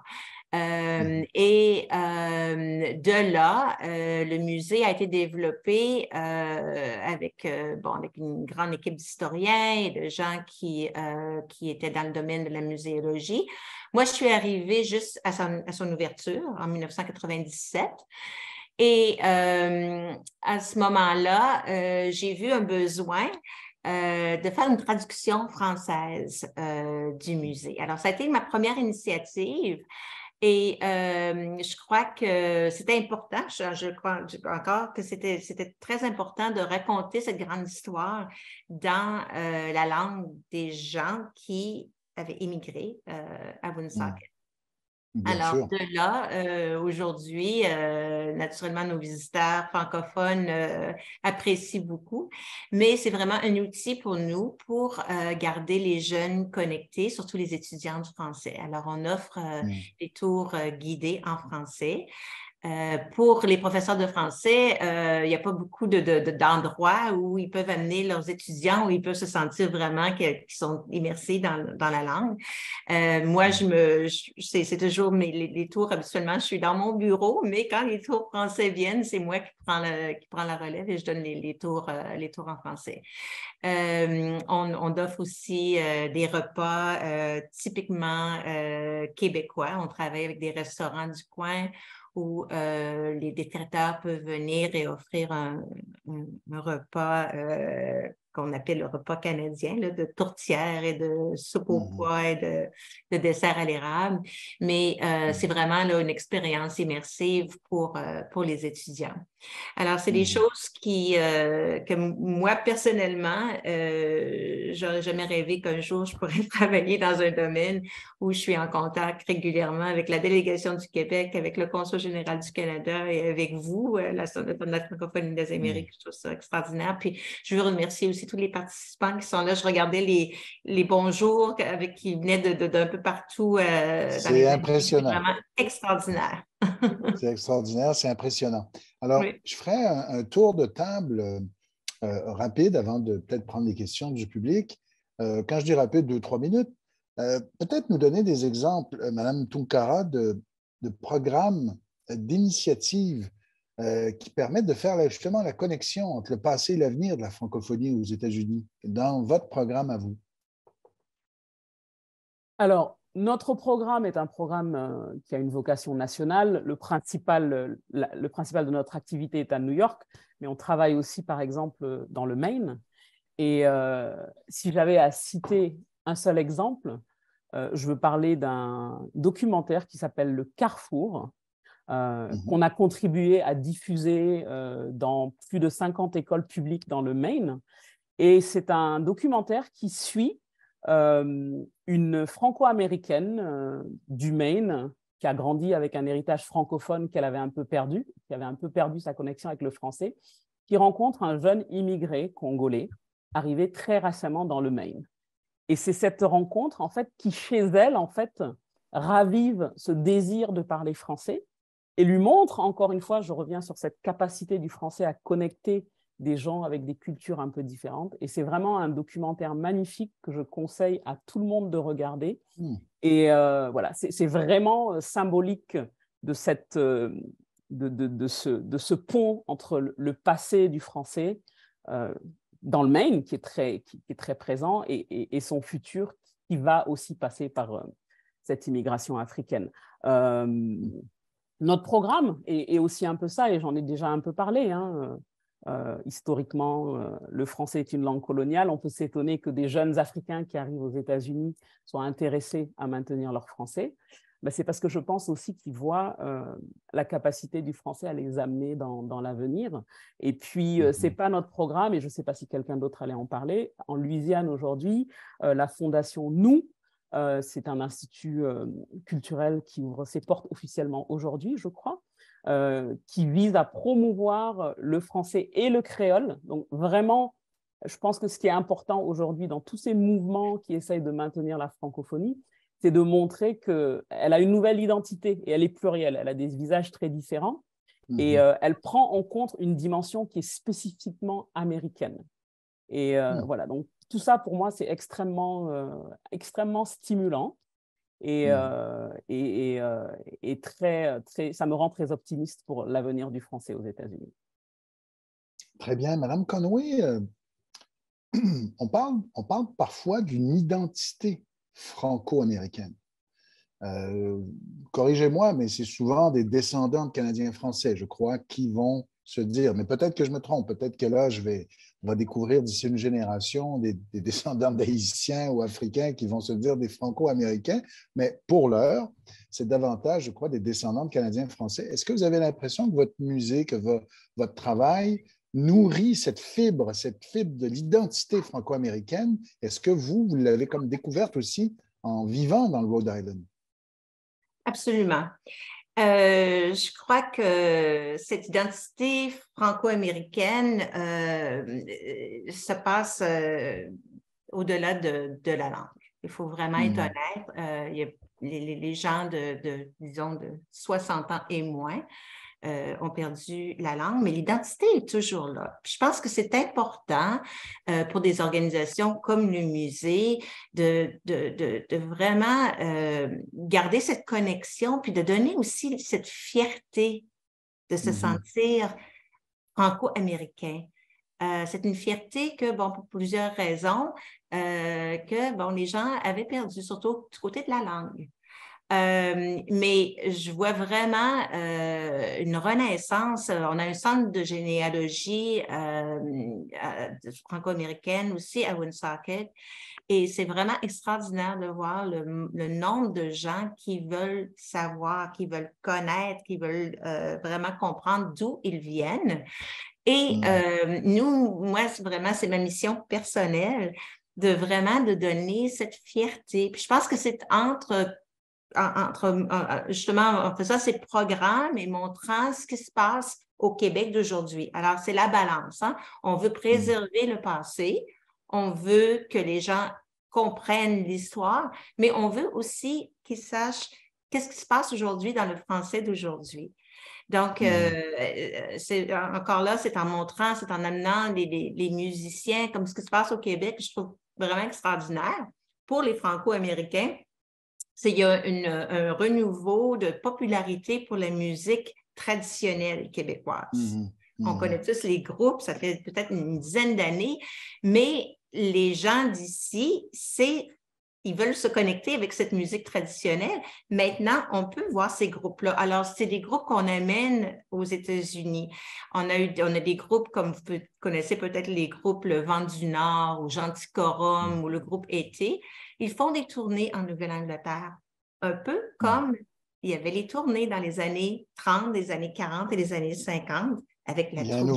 De là, le musée a été développé avec une grande équipe d'historiens et de gens qui étaient dans le domaine de la muséologie. Moi, je suis arrivée juste à son ouverture en 1997. Et à ce moment-là, j'ai vu un besoin de faire une traduction française du musée. Alors, ça a été ma première initiative. Et je crois que c'était important, je crois encore que c'était très important de raconter cette grande histoire dans la langue des gens qui avaient immigré à Woonsocket. Alors, de là, aujourd'hui, naturellement, nos visiteurs francophones apprécient beaucoup, mais c'est vraiment un outil pour nous pour garder les jeunes connectés, surtout les étudiants du français. Alors, on offre des tours guidés en français. Pour les professeurs de français, il n'y a pas beaucoup d'endroits où ils peuvent amener leurs étudiants, où ils peuvent se sentir vraiment qu'ils sont immersés dans la langue. Moi, c'est toujours les tours, habituellement, je suis dans mon bureau, mais quand les tours français viennent, c'est moi qui prends la relève et je donne les tours en français. On offre aussi des repas typiquement québécois. On travaille avec des restaurants du coin où les détracteurs peuvent venir et offrir un repas qu'on appelle le repas canadien, là, de tourtière et de soupe au pois et de dessert à l'érable. Mais c'est vraiment là, une expérience immersive pour les étudiants. Alors, c'est des choses que moi, personnellement, j'aurais jamais rêvé qu'un jour, je pourrais travailler dans un domaine où je suis en contact régulièrement avec la délégation du Québec, avec le Consul général du Canada et avec vous, la francophonie des Amériques. Je trouve ça extraordinaire. Puis, je veux remercier aussi tous les participants qui sont là. Je regardais les bonjours qui venaient d'un peu partout. C'est impressionnant. C'est vraiment extraordinaire. C'est extraordinaire, c'est impressionnant. Alors, je ferai un tour de table rapide avant de peut-être prendre les questions du public. Quand je dis rapide, 2-3 minutes, peut-être nous donner des exemples, Madame Tunkara, de programmes, d'initiatives qui permettent de faire justement la connexion entre le passé et l'avenir de la francophonie aux États-Unis dans votre programme à vous. Alors, notre programme est un programme qui a une vocation nationale. Le principal de notre activité est à New York, mais on travaille aussi, par exemple, dans le Maine. Et si j'avais à citer un seul exemple, je veux parler d'un documentaire qui s'appelle Le Carrefour, qu'on a contribué à diffuser dans plus de 50 écoles publiques dans le Maine. Et c'est un documentaire qui suit une franco-américaine du Maine qui a grandi avec un héritage francophone qu'elle avait un peu perdu, qui avait un peu perdu sa connexion avec le français, qui rencontre un jeune immigré congolais arrivé très récemment dans le Maine. Et c'est cette rencontre, en fait, qui chez elle, en fait, ravive ce désir de parler français et lui montre, encore une fois, je reviens sur cette capacité du français à connecter des gens avec des cultures un peu différentes. Et c'est vraiment un documentaire magnifique que je conseille à tout le monde de regarder. Et voilà, c'est vraiment symbolique de ce pont entre le passé du français dans le Maine, qui est très présent, et son futur qui va aussi passer par cette immigration africaine. Notre programme est aussi un peu ça, et j'en ai déjà un peu parlé, hein. Historiquement, le français est une langue coloniale. On peut s'étonner que des jeunes Africains qui arrivent aux États-Unis soient intéressés à maintenir leur français. Ben, c'est parce que je pense aussi qu'ils voient la capacité du français à les amener dans l'avenir. Et puis, ce n'est pas notre programme, et je ne sais pas si quelqu'un d'autre allait en parler. En Louisiane, aujourd'hui, la Fondation Nous, c'est un institut culturel qui ouvre ses portes officiellement aujourd'hui, je crois, qui vise à promouvoir le français et le créole. Donc vraiment, je pense que ce qui est important aujourd'hui dans tous ces mouvements qui essayent de maintenir la francophonie, c'est de montrer qu'elle a une nouvelle identité et elle est plurielle. Elle a des visages très différents et elle prend en compte une dimension qui est spécifiquement américaine. Et voilà, donc tout ça pour moi, c'est extrêmement stimulant. Et ça me rend très optimiste pour l'avenir du français aux États-Unis. Très bien. Madame Conway, on parle parfois d'une identité franco-américaine. Corrigez-moi, mais c'est souvent des descendants de Canadiens français, je crois, qui vont se dire, mais peut-être que je me trompe, peut-être que là, on va découvrir d'ici une génération des descendants d'Haïtiens ou Africains qui vont se dire des Franco-Américains, mais pour l'heure, c'est davantage, je crois, des descendants de Canadiens français. Est-ce que vous avez l'impression que votre musée, que votre travail nourrit cette fibre de l'identité franco-américaine? Est-ce que vous l'avez comme découverte aussi en vivant dans le Rhode Island? Absolument. Je crois que cette identité franco-américaine se passe au-delà de la langue. Il faut vraiment être honnête. Il y a les gens disons, de 60 ans et moins ont perdu la langue, mais l'identité est toujours là. Puis je pense que c'est important pour des organisations comme le musée de vraiment garder cette connexion, puis de donner aussi cette fierté de se sentir franco-américain. C'est une fierté que, bon, pour plusieurs raisons, que, bon, les gens avaient perdu, surtout du côté de la langue. Mais je vois vraiment une renaissance. On a un centre de généalogie franco-américaine aussi à Woonsocket. Et c'est vraiment extraordinaire de voir le nombre de gens qui veulent savoir, qui veulent connaître, qui veulent vraiment comprendre d'où ils viennent. Et moi, c'est ma mission personnelle de vraiment de donner cette fierté. Puis je pense que c'est justement, en faisant ces programmes et montrant ce qui se passe au Québec d'aujourd'hui. Alors, c'est la balance, hein? On veut préserver le passé, on veut que les gens comprennent l'histoire, mais on veut aussi qu'ils sachent qu'est-ce qui se passe aujourd'hui dans le français d'aujourd'hui. Donc, encore là, c'est en montrant, c'est en amenant les musiciens, comme ce qui se passe au Québec, je trouve vraiment extraordinaire. Pour les Franco-Américains, il y a un renouveau de popularité pour la musique traditionnelle québécoise. On connaît tous les groupes, ça fait peut-être une dizaine d'années, mais les gens d'ici, ils veulent se connecter avec cette musique traditionnelle. Maintenant, on peut voir ces groupes-là. Alors, c'est des groupes qu'on amène aux États-Unis. On a des groupes comme vous connaissez peut-être les groupes Le Vent du Nord ou Gentilcorum ou le groupe Été. Ils font des tournées en Nouvelle-Angleterre, un peu comme il y avait les tournées dans les années 30, les années 40 et les années 50. Avec la il y a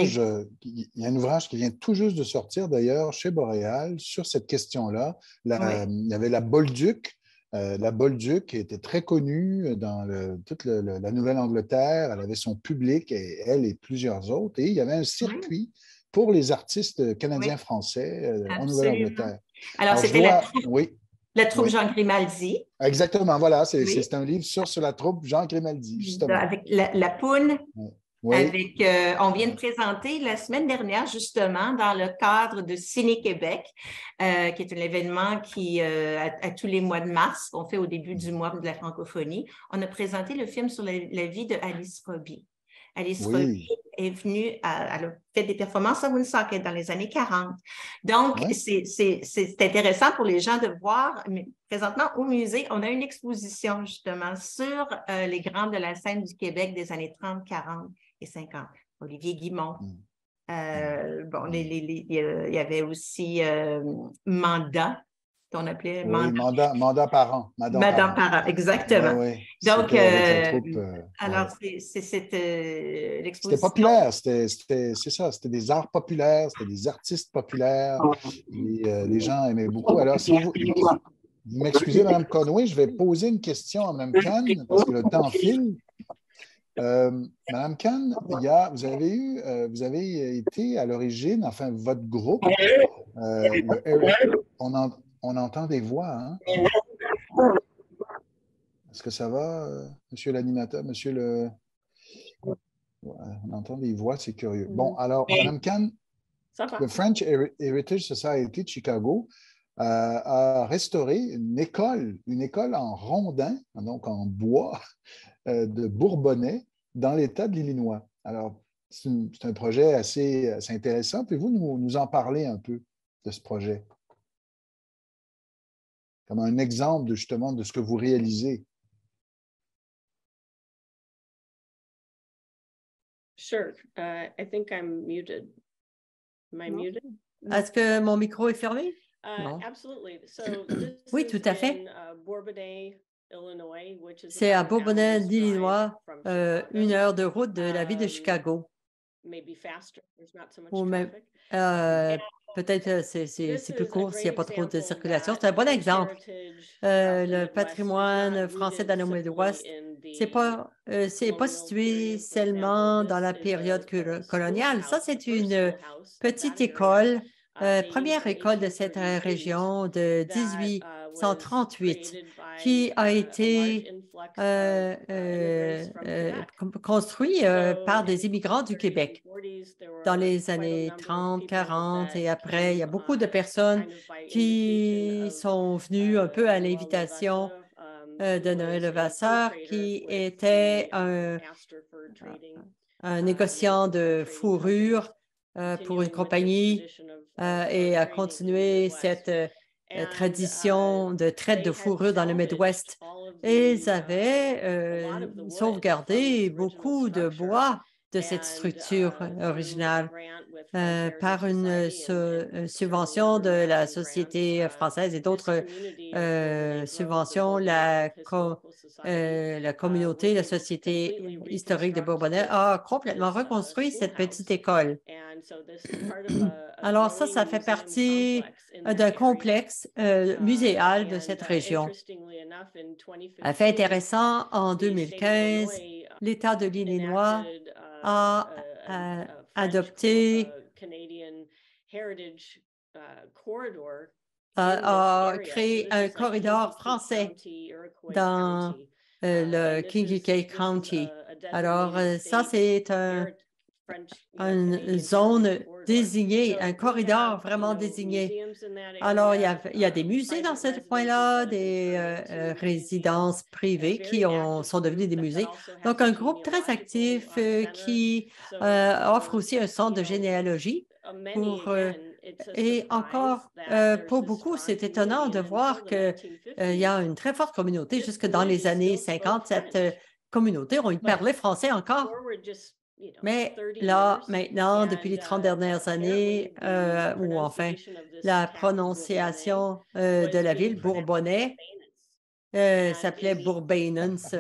un ouvrage qui vient tout juste de sortir, d'ailleurs, chez Boréal, sur cette question-là. Il y avait la Bolduc. La Bolduc qui était très connue dans toute la Nouvelle-Angleterre. Elle avait son public, et elle et plusieurs autres. Et il y avait un circuit pour les artistes canadiens-français en Nouvelle-Angleterre. Alors c'était la troupe Jean Grimaldi. Exactement, voilà. C'est un livre sur la troupe Jean Grimaldi, justement. Avec la Poune. Oui. On vient de présenter la semaine dernière, justement, dans le cadre de Ciné-Québec, qui est un événement qui, à tous les mois de mars, qu'on fait au début du mois de la francophonie, on a présenté le film sur la vie de Alice Robbie. Alice Robbie est venue, elle a fait des performances à Woonsocket dans les années 40. Donc, c'est intéressant pour les gens de voir, mais présentement, au musée, on a une exposition, justement, sur les grands de la scène du Québec des années 30, 40 et 50. Olivier Guimond. Il y avait aussi Manda, qu'on appelait Mandat Parent. Madame Parent, exactement. Donc, alors, c'est cette l'exposition. C'était populaire, c'est ça, c'était des arts populaires, c'était des artistes populaires. Les gens aimaient beaucoup. Alors, si vous m'excusez, Mme Conway, je vais poser une question à Mme Khan, parce que le temps file. Madame Khan, vous avez été à l'origine, enfin, votre groupe, on entend des voix, hein? Est-ce que ça va, monsieur l'animateur, on entend des voix, c'est curieux. Bon, alors, Mme Khan, le French Heritage Society de Chicago a restauré une école en rondin, donc en bois, de Bourbonnais, dans l'État de l'Illinois. Alors, c'est un projet assez intéressant. Pouvez-vous nous en parler un peu de ce projet? Comme un exemple justement de ce que vous réalisez. Sure. I think I'm muted. Am I muted? Est-ce que mon micro est fermé? Non. Oui, tout à fait. C'est à Bourbonnais, l'Illinois, 1 heure de route de la ville de Chicago. Ou même, peut-être c'est plus court s'il n'y a pas trop de circulation. C'est un bon exemple. Le patrimoine français dans le Midwest, c'est pas situé seulement dans la période coloniale. Ça, c'est une petite école, première école de cette région de 1838 qui a été construit par des immigrants du Québec. Dans les années 30, 40 et après, il y a beaucoup de personnes qui sont venues un peu à l'invitation de Noël Levasseur, qui était un négociant de fourrure pour une compagnie et a continué cette tradition de traite de fourrure dans le Midwest ils avaient sauvegardé beaucoup de bois de cette structure originale par une subvention de la Société française et d'autres subventions. La communauté, la Société historique de Bourbonnais a complètement reconstruit cette petite école. Alors ça fait partie d'un complexe muséal de cette région. Un fait intéressant, en 2015, l'État de l'Illinois a adopté, a créé un corridor français dans le Kankakee County. Alors, ça, c'est une zone désignée, un corridor vraiment désigné. Alors, il y a des musées dans ce coin-là, des résidences privées qui sont devenues des musées. Donc, un groupe très actif qui offre aussi un centre de généalogie et encore, pour beaucoup, c'est étonnant de voir qu'il y a une très forte communauté. Jusque dans les années 50, cette communauté, on y parlait français encore. Mais là, maintenant, depuis les 30 dernières années, ou enfin, la prononciation de la ville, Bourbonnais, s'appelait Bourbainens.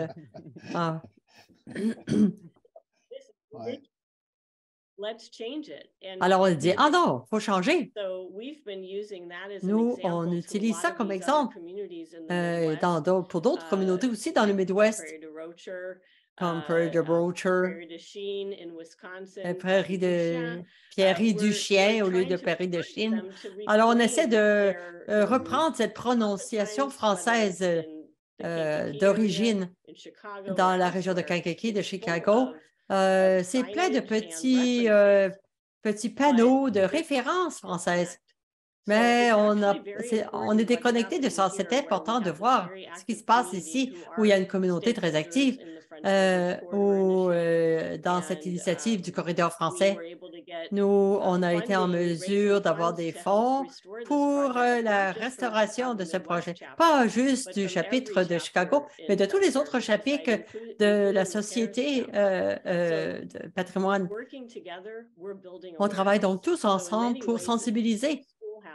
Alors, on dit, ah non, il faut changer. Nous, on utilise ça comme exemple pour d'autres communautés aussi dans le Midwest, comme Prairie de Rocher, Prairie du Chien au lieu de Prairie de Chine. Alors, on essaie de reprendre cette prononciation française d'origine dans la région de Kankakee, de Chicago. C'est plein de petits panneaux de référence française. Mais on est déconnecté de ça. C'est important de voir ce qui se passe ici, où il y a une communauté très active, dans cette initiative du corridor français. Nous, on a été en mesure d'avoir des fonds pour la restauration de ce projet. Pas juste du chapitre de Chicago, mais de tous les autres chapitres de la Société de patrimoine. On travaille donc tous ensemble pour sensibiliser.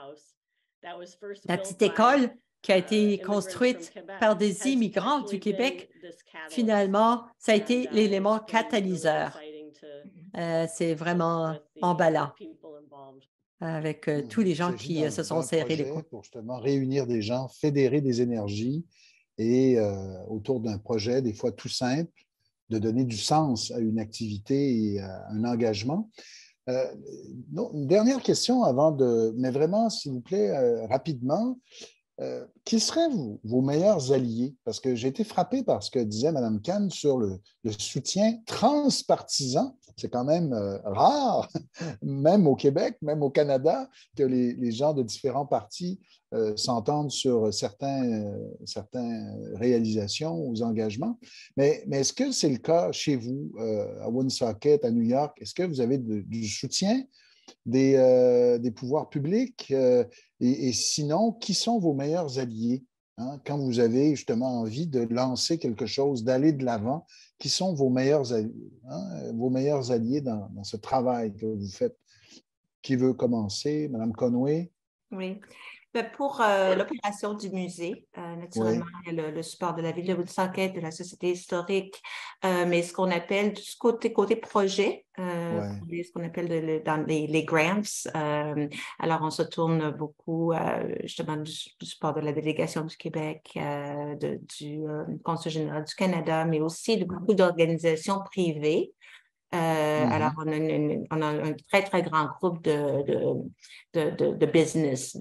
La petite école qui a été construite par des immigrants du Québec, finalement, ça a été l'élément catalyseur. C'est vraiment emballant avec tous les gens qui se sont serrés les coudes. Pour justement réunir des gens, fédérer des énergies et autour d'un projet, des fois tout simple, de donner du sens à une activité et à un engagement. Une dernière question mais vraiment, s'il vous plaît, rapidement, qui seraient vos meilleurs alliés? Parce que j'ai été frappé par ce que disait Mme Khan sur le soutien transpartisan. C'est quand même rare, même au Québec, même au Canada, que les gens de différents partis s'entendent sur certaines réalisations ou engagements. Mais est-ce que c'est le cas chez vous, à Woonsocket, à New York? Est-ce que vous avez du soutien des pouvoirs publics? Et sinon, qui sont vos meilleurs alliés quand vous avez justement envie de lancer quelque chose, d'aller de l'avant? Qui sont vos meilleurs alliés dans ce travail que vous faites? Qui veut commencer? Mme Conway? Oui. Pour l'opération du musée, naturellement, il y a le support de la Ville de Woonsocket, de la Société historique, mais ce qu'on appelle du côté projet, ce qu'on appelle dans les grants. Alors, on se tourne beaucoup justement du support de la délégation du Québec, du Conseil général du Canada, mais aussi de beaucoup d'organisations privées. Alors, on a un très, très grand groupe de business,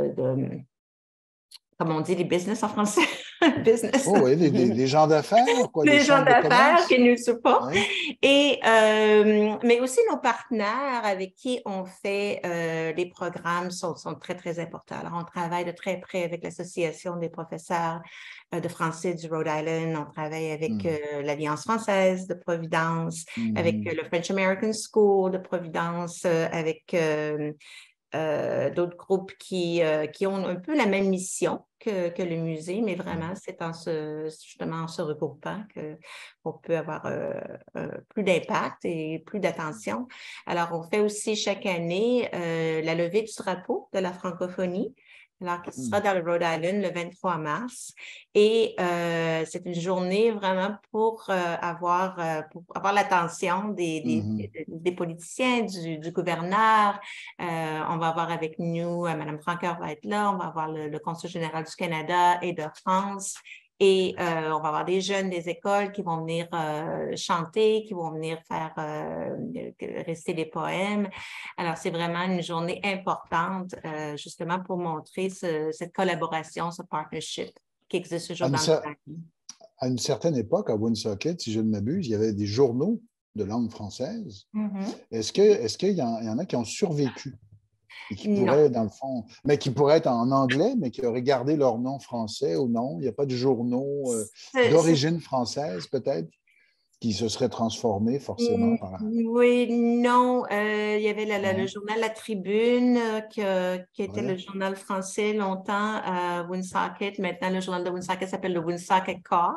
comment on dit les business en français? Business. Oh oui, des gens d'affaires. Des gens d'affaires qui nous supportent. Oui. Mais aussi nos partenaires avec qui on fait les programmes sont très, très importants. Alors, on travaille de très près avec l'Association des professeurs de français du Rhode Island. On travaille avec l'Alliance française de Providence, avec le French American School de Providence, avec d'autres groupes qui ont un peu la même mission que le musée, mais vraiment, c'est justement en se regroupant qu'on peut avoir plus d'impact et plus d'attention. Alors, on fait aussi chaque année la levée du drapeau de la francophonie. Alors, qui sera dans le Rhode Island le 23 mars. Et c'est une journée vraiment pour avoir l'attention des politiciens, du gouverneur. On va avoir avec nous, Mme Francoeur va être là, on va avoir le consul général du Canada et de France. Et on va avoir des jeunes des écoles qui vont venir chanter, qui vont venir faire réciter des poèmes. Alors, c'est vraiment une journée importante, justement, pour montrer cette collaboration, ce partnership qui existe toujours dans le pays. À une certaine époque, à Woonsocket, si je ne m'abuse, il y avait des journaux de langue française. Est-ce qu'il y en a qui ont survécu? Et qui pourraient, dans le fond, mais qui pourraient être en anglais, mais qui auraient gardé leur nom français ou non? Il n'y a pas de journaux d'origine française, peut-être, qui se seraient transformés forcément par... Oui, non. Il y avait le journal La Tribune, qui était le journal français longtemps à Woonsocket. Maintenant, le journal de Woonsocket s'appelle le Woonsocket Car.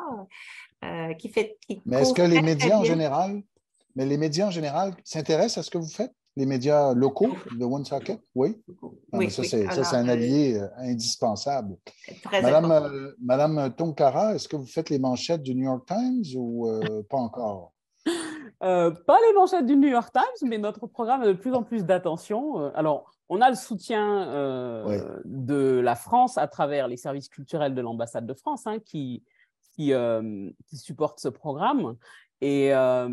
Mais est-ce que les médias en général, s'intéressent à ce que vous faites? Les médias locaux de Woonsocket? Oui? Oui, ça, c'est un allié indispensable. Madame Tonkara, est-ce que vous faites les manchettes du New York Times ou pas encore? Pas les manchettes du New York Times, mais notre programme a de plus en plus d'attention. Alors, on a le soutien de la France à travers les services culturels de l'ambassade de France qui supportent ce programme. Et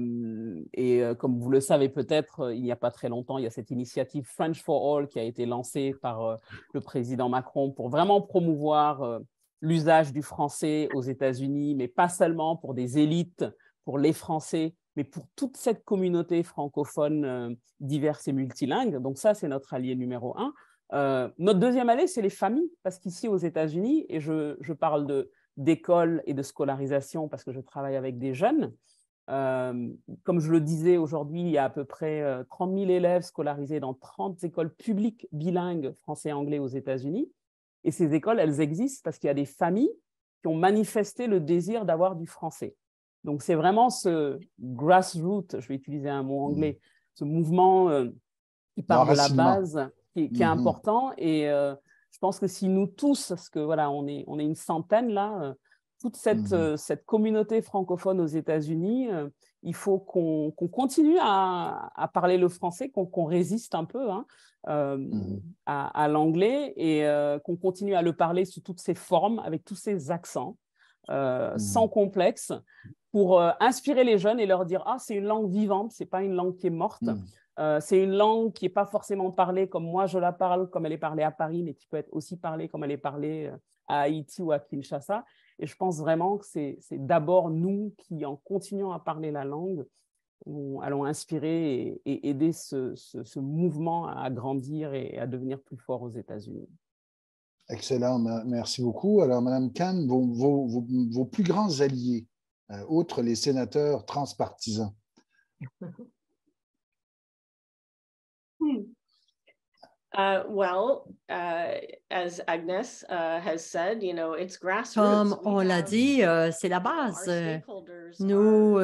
comme vous le savez peut-être, il n'y a pas très longtemps, il y a cette initiative French for All qui a été lancée par le président Macron pour vraiment promouvoir l'usage du français aux États-Unis, mais pas seulement pour des élites, pour les Français, mais pour toute cette communauté francophone diverse et multilingue. Donc ça, c'est notre allié numéro 1. Notre deuxième allié, c'est les familles, parce qu'ici aux États-Unis, et je parle d'école et de scolarisation parce que je travaille avec des jeunes, comme je le disais, aujourd'hui, il y a à peu près 30 000 élèves scolarisés dans 30 écoles publiques bilingues français-anglais aux États-Unis. Et ces écoles, elles existent parce qu'il y a des familles qui ont manifesté le désir d'avoir du français. Donc, c'est vraiment ce grassroots, je vais utiliser un mot anglais, ce mouvement qui part de la base, qui est important. Et je pense que si nous tous, parce que voilà, on est une centaine là, toute cette communauté francophone aux États-Unis, il faut qu'on continue à parler le français, qu'on résiste un peu à l'anglais et qu'on continue à le parler sous toutes ses formes, avec tous ses accents, sans complexe, pour inspirer les jeunes et leur dire « Ah, c'est une langue vivante, ce n'est pas une langue qui est morte. C'est une langue qui n'est pas forcément parlée comme moi je la parle, comme elle est parlée à Paris, mais qui peut être aussi parlée comme elle est parlée à Haïti ou à Kinshasa. » Et je pense vraiment que c'est d'abord nous qui, en continuant à parler la langue, allons inspirer et aider ce mouvement à grandir et à devenir plus fort aux États-Unis. Excellent, merci beaucoup. Alors, Mme Khan, vos plus grands alliés, outre les sénateurs transpartisans? As Agnes has said, it's grassroots. Comme on l'a dit, c'est la base. Nos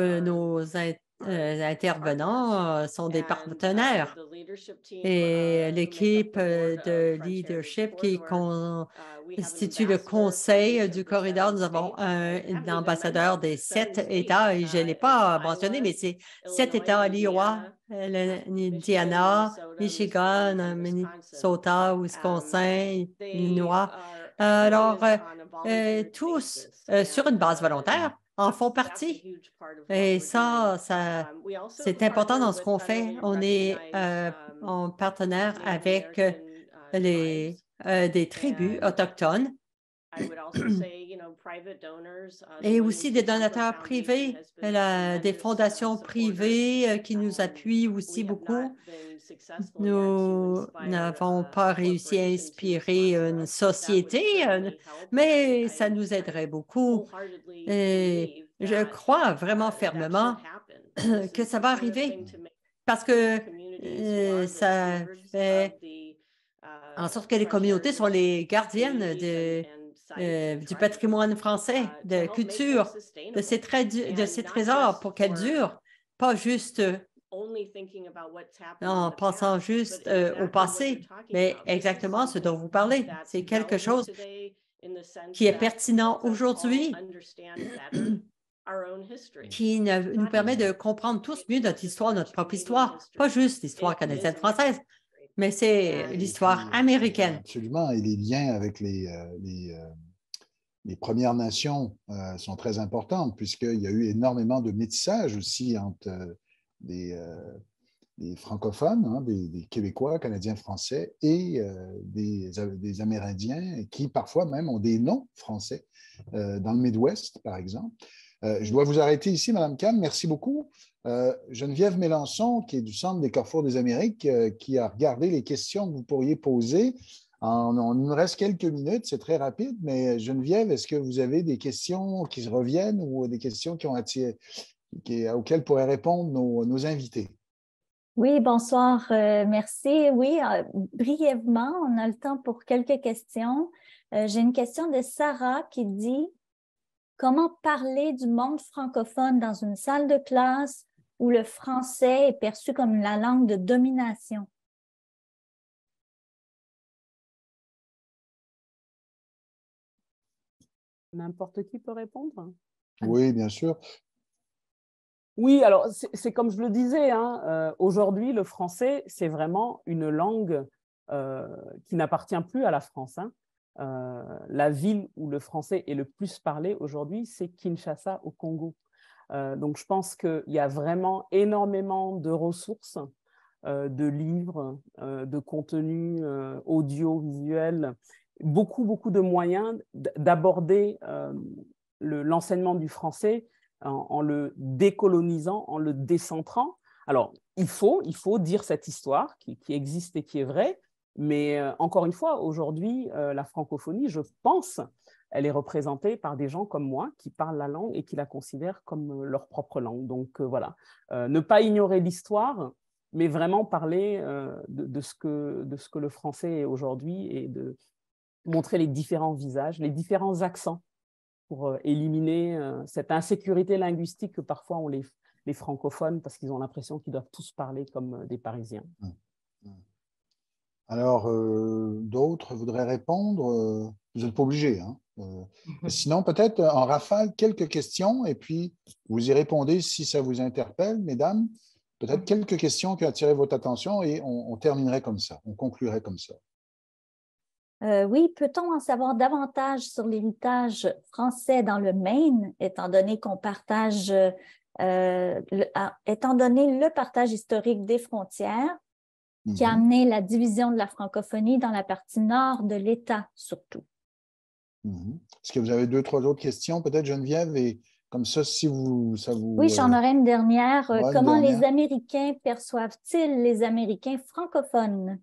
intervenants sont des partenaires et l'équipe de leadership qui constitue le conseil du corridor. Nous avons un ambassadeur des 7 États, et je ne l'ai pas mentionné, mais c'est 7 États: l'Iowa, l'Indiana, Michigan, Minnesota, Wisconsin, Illinois. Alors, tous, sur une base volontaire, en font partie. Et ça c'est important dans ce qu'on fait. On est en partenaire avec des tribus autochtones et aussi des donateurs privés, des fondations privées qui nous appuient aussi beaucoup. Nous n'avons pas réussi à inspirer une société, mais ça nous aiderait beaucoup. Et je crois vraiment fermement que ça va arriver parce que ça fait en sorte que les communautés sont les gardiennes du patrimoine français, de culture, de ces trésors pour qu'elles durent, pas juste en pensant juste au passé, mais exactement ce dont vous parlez. C'est quelque chose qui est pertinent aujourd'hui, qui nous permet de comprendre tous mieux notre histoire, notre propre histoire, pas juste l'histoire canadienne-française, mais c'est l'histoire américaine. Absolument, et les liens avec les Premières Nations sont très importantes, puisqu'il y a eu énormément de métissage aussi entre des francophones, hein, des Québécois, Canadiens, Français, et des Amérindiens qui parfois même ont des noms français, dans le Midwest, par exemple. Je dois vous arrêter ici, Mme Khan. Merci beaucoup. Geneviève Mélenchon, qui est du Centre des Carrefours des Amériques, qui a regardé les questions que vous pourriez poser. Il nous reste quelques minutes, c'est très rapide, mais Geneviève, est-ce que vous avez des questions qui se reviennent ou des questions auxquelles pourraient répondre nos invités? Oui, bonsoir, merci. Oui, brièvement, on a le temps pour quelques questions. J'ai une question de Sarah qui dit « Comment parler du monde francophone dans une salle de classe où le français est perçu comme la langue de domination? » N'importe qui peut répondre? Oui, bien sûr. Oui, alors c'est comme je le disais, hein, aujourd'hui, le français, c'est vraiment une langue qui n'appartient plus à la France. Hein. La ville où le français est le plus parlé aujourd'hui, c'est Kinshasa au Congo. Donc, je pense qu'il y a vraiment énormément de ressources, de livres, de contenus audiovisuels, beaucoup de moyens d'aborder l'enseignement du français en le décolonisant, en le décentrant. Alors, il faut dire cette histoire qui existe et qui est vraie, mais encore une fois, aujourd'hui, la francophonie, je pense, elle est représentée par des gens comme moi qui parlent la langue et qui la considèrent comme leur propre langue. Donc, voilà, ne pas ignorer l'histoire, mais vraiment parler de ce que le français est aujourd'hui et de montrer les différents visages, les différents accents pour éliminer cette insécurité linguistique que parfois ont les francophones parce qu'ils ont l'impression qu'ils doivent tous parler comme des Parisiens. Alors, d'autres voudraient répondre? Vous n'êtes pas obligés. Hein? Sinon, peut-être en rafale, quelques questions et puis vous y répondez si ça vous interpelle, mesdames. Peut-être quelques questions qui ont attiré votre attention et on terminerait comme ça, on conclurait comme ça. Oui, peut-on en savoir davantage sur l'héritage français dans le Maine, étant donné qu'on partage, étant donné le partage historique des frontières qui a amené la division de la francophonie dans la partie nord de l'État surtout? Est-ce que vous avez 2-3 autres questions, peut-être, Geneviève, et comme ça, si ça vous... Oui, j'en aurais une dernière. Ouais, Comment les Américains perçoivent-ils les Américains francophones?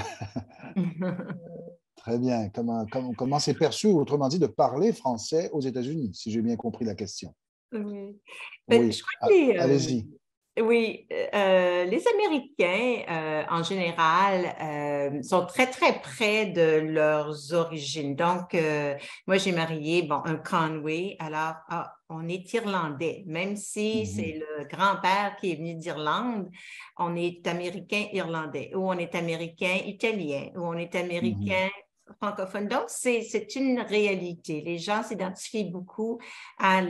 Très bien. Comment c'est perçu, autrement dit, de parler français aux États-Unis, si j'ai bien compris la question? Oui. Oui. Je crois que allez-y. Oui, les Américains, en général, sont très, très près de leurs origines. Donc, moi, j'ai marié, un Conway, alors on est Irlandais. Même si c'est le grand-père qui est venu d'Irlande, on est Américain-Irlandais, ou on est Américain-Italien, ou on est Américain francophone. Donc, c'est une réalité. Les gens s'identifient beaucoup à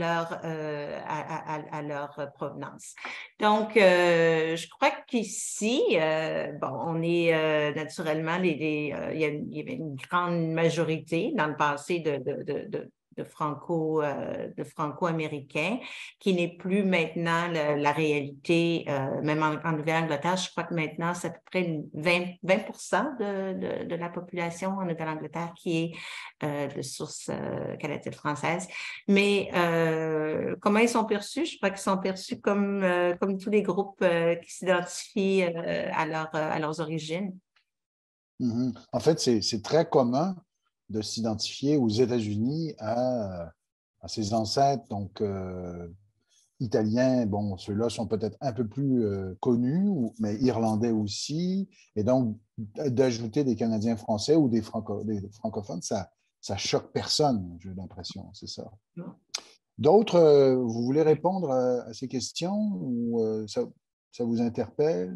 leur provenance. Donc, je crois qu'ici, on est naturellement, il y avait une grande majorité dans le passé de franco-américains, qui n'est plus maintenant la réalité, même en Nouvelle-Angleterre. Je crois que maintenant, c'est à peu près 20% de la population en Nouvelle-Angleterre qui est de source canadienne-française. Mais comment ils sont perçus? Je crois qu'ils sont perçus comme tous les groupes qui s'identifient à leurs origines. En fait, c'est très commun de s'identifier aux États-Unis à ses ancêtres, donc italiens, bon, ceux-là sont peut-être un peu plus connus, mais irlandais aussi. Et donc, d'ajouter des Canadiens français ou des francophones, ça choque personne, j'ai l'impression, c'est ça. D'autres, vous voulez répondre à ces questions ou ça vous interpelle?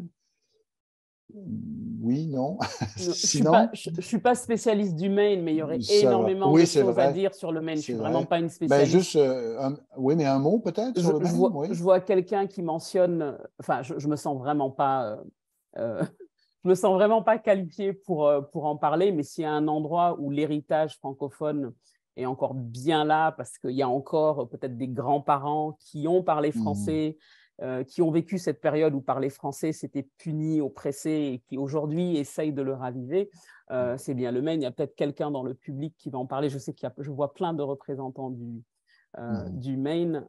Oui, non. Sinon, je ne suis pas spécialiste du Maine, mais il y aurait énormément de choses à dire sur le Maine. Je ne suis vraiment pas une spécialiste. Oui, mais un mot peut-être sur le Maine. Je vois quelqu'un qui mentionne, enfin, je me sens vraiment pas, je me sens vraiment pas qualifiée pour en parler, mais s'il y a un endroit où l'héritage francophone est encore bien là, parce qu'il y a encore peut-être des grands-parents qui ont parlé français, qui ont vécu cette période où parler français c'était puni, oppressé, et qui aujourd'hui essayent de le raviver, c'est bien le Maine. Il y a peut-être quelqu'un dans le public qui va en parler. Je sais je vois plein de représentants du Maine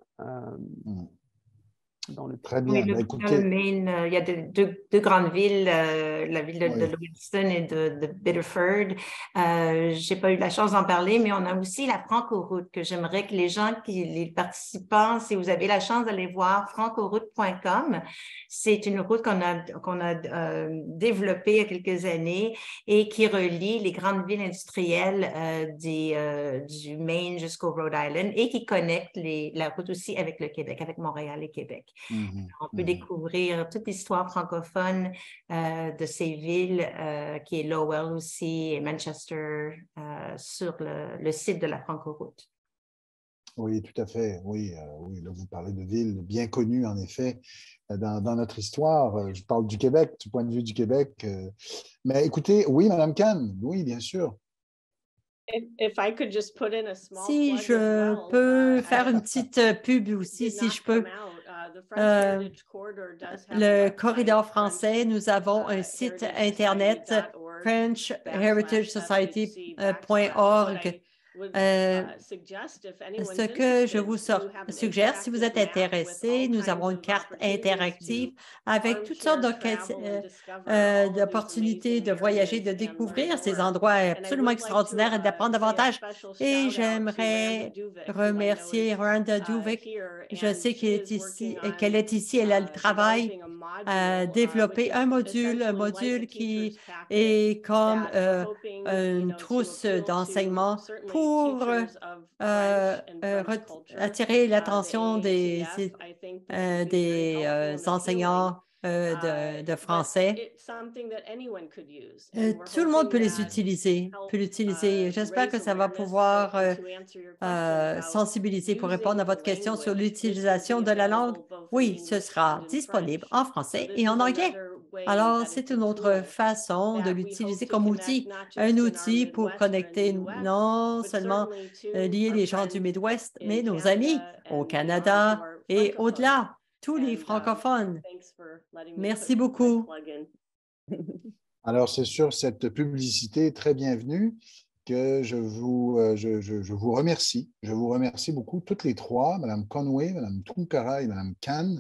dans le Très bien. Oui, dans le Maine, il y a deux grandes villes, la ville de Lewiston et de Biddeford. Je n'ai pas eu la chance d'en parler, mais on a aussi la Franco-Route que j'aimerais que les participants, si vous avez la chance d'aller voir, francoroute.com. C'est une route qu'on a développée il y a quelques années et qui relie les grandes villes industrielles du Maine jusqu'au Rhode Island et qui connecte la route aussi avec le Québec, avec Montréal et Québec. On peut découvrir toute l'histoire francophone de ces villes, qui est Lowell aussi et Manchester, sur le site de la Franco-Route. Oui, tout à fait. Oui, là, vous parlez de villes bien connues, en effet, dans notre histoire. Je parle du Québec, du point de vue du Québec. Mais écoutez, oui, Mme Khan, oui, bien sûr. Si je peux faire une petite pub aussi, si je peux. Le corridor français, nous avons un site Internet, FrenchHeritageSociety.org. Ce que je vous suggère, si vous êtes intéressé, nous avons une carte interactive avec toutes sortes d'opportunités de voyager, de découvrir ces endroits absolument extraordinaires et d'apprendre davantage. Et j'aimerais remercier Rhonda Duvik. Je sais qu'elle est ici, elle a le travail à développer un module qui est comme une trousse d'enseignement pour attirer l'attention des enseignants de français. Tout le monde peut les utiliser, J'espère que ça va pouvoir sensibiliser pour répondre à votre question sur l'utilisation de la langue. Oui, ce sera disponible en français et en anglais. Alors, c'est une autre façon de l'utiliser comme outil, un outil pour connecter non seulement lier les gens du Midwest, mais nos amis au Canada et au-delà, tous les francophones. Merci beaucoup. Alors, c'est sur cette publicité très bienvenue que je vous remercie. Je vous remercie beaucoup, toutes les trois, Mme Conway, Mme Tunkara et Mme Khan,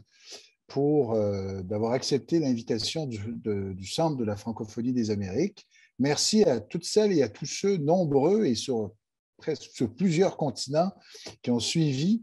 d'avoir accepté l'invitation du Centre de la francophonie des Amériques. Merci à toutes celles et à tous ceux nombreux et sur plusieurs continents qui ont suivi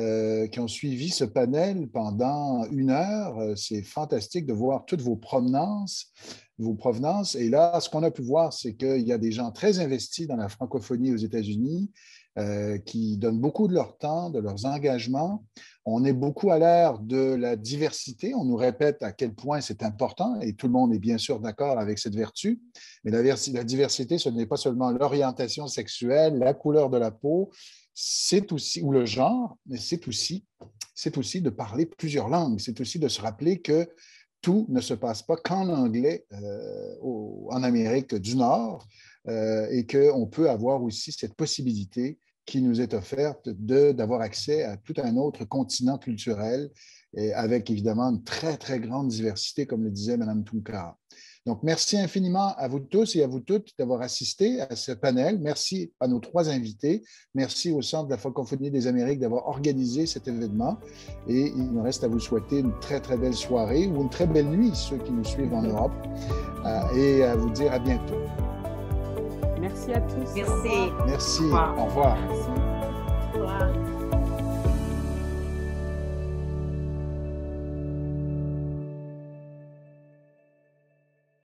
ce panel pendant 1 heure. C'est fantastique de voir toutes vos provenances. Et là, ce qu'on a pu voir, c'est qu'il y a des gens très investis dans la francophonie aux États-Unis qui donnent beaucoup de leur temps, de leurs engagements. On est beaucoup à l'ère de la diversité. On nous répète à quel point c'est important et tout le monde est bien sûr d'accord avec cette vertu. Mais la diversité, ce n'est pas seulement l'orientation sexuelle, la couleur de la peau, c'est aussi, ou le genre, mais c'est aussi de parler plusieurs langues. C'est aussi de se rappeler que tout ne se passe pas qu'en anglais en Amérique du Nord et qu'on peut avoir aussi cette possibilité qui nous est offerte d'avoir accès à tout un autre continent culturel et avec évidemment une très, très grande diversité, comme le disait Mme Tunkara. Donc, merci infiniment à vous tous et à vous toutes d'avoir assisté à ce panel. Merci à nos 3 invités. Merci au Centre de la francophonie des Amériques d'avoir organisé cet événement. Et il me reste à vous souhaiter une très, très belle soirée ou une très belle nuit, ceux qui nous suivent en Europe, et à vous dire à bientôt. Merci à tous. Merci. Merci. Au revoir. Merci.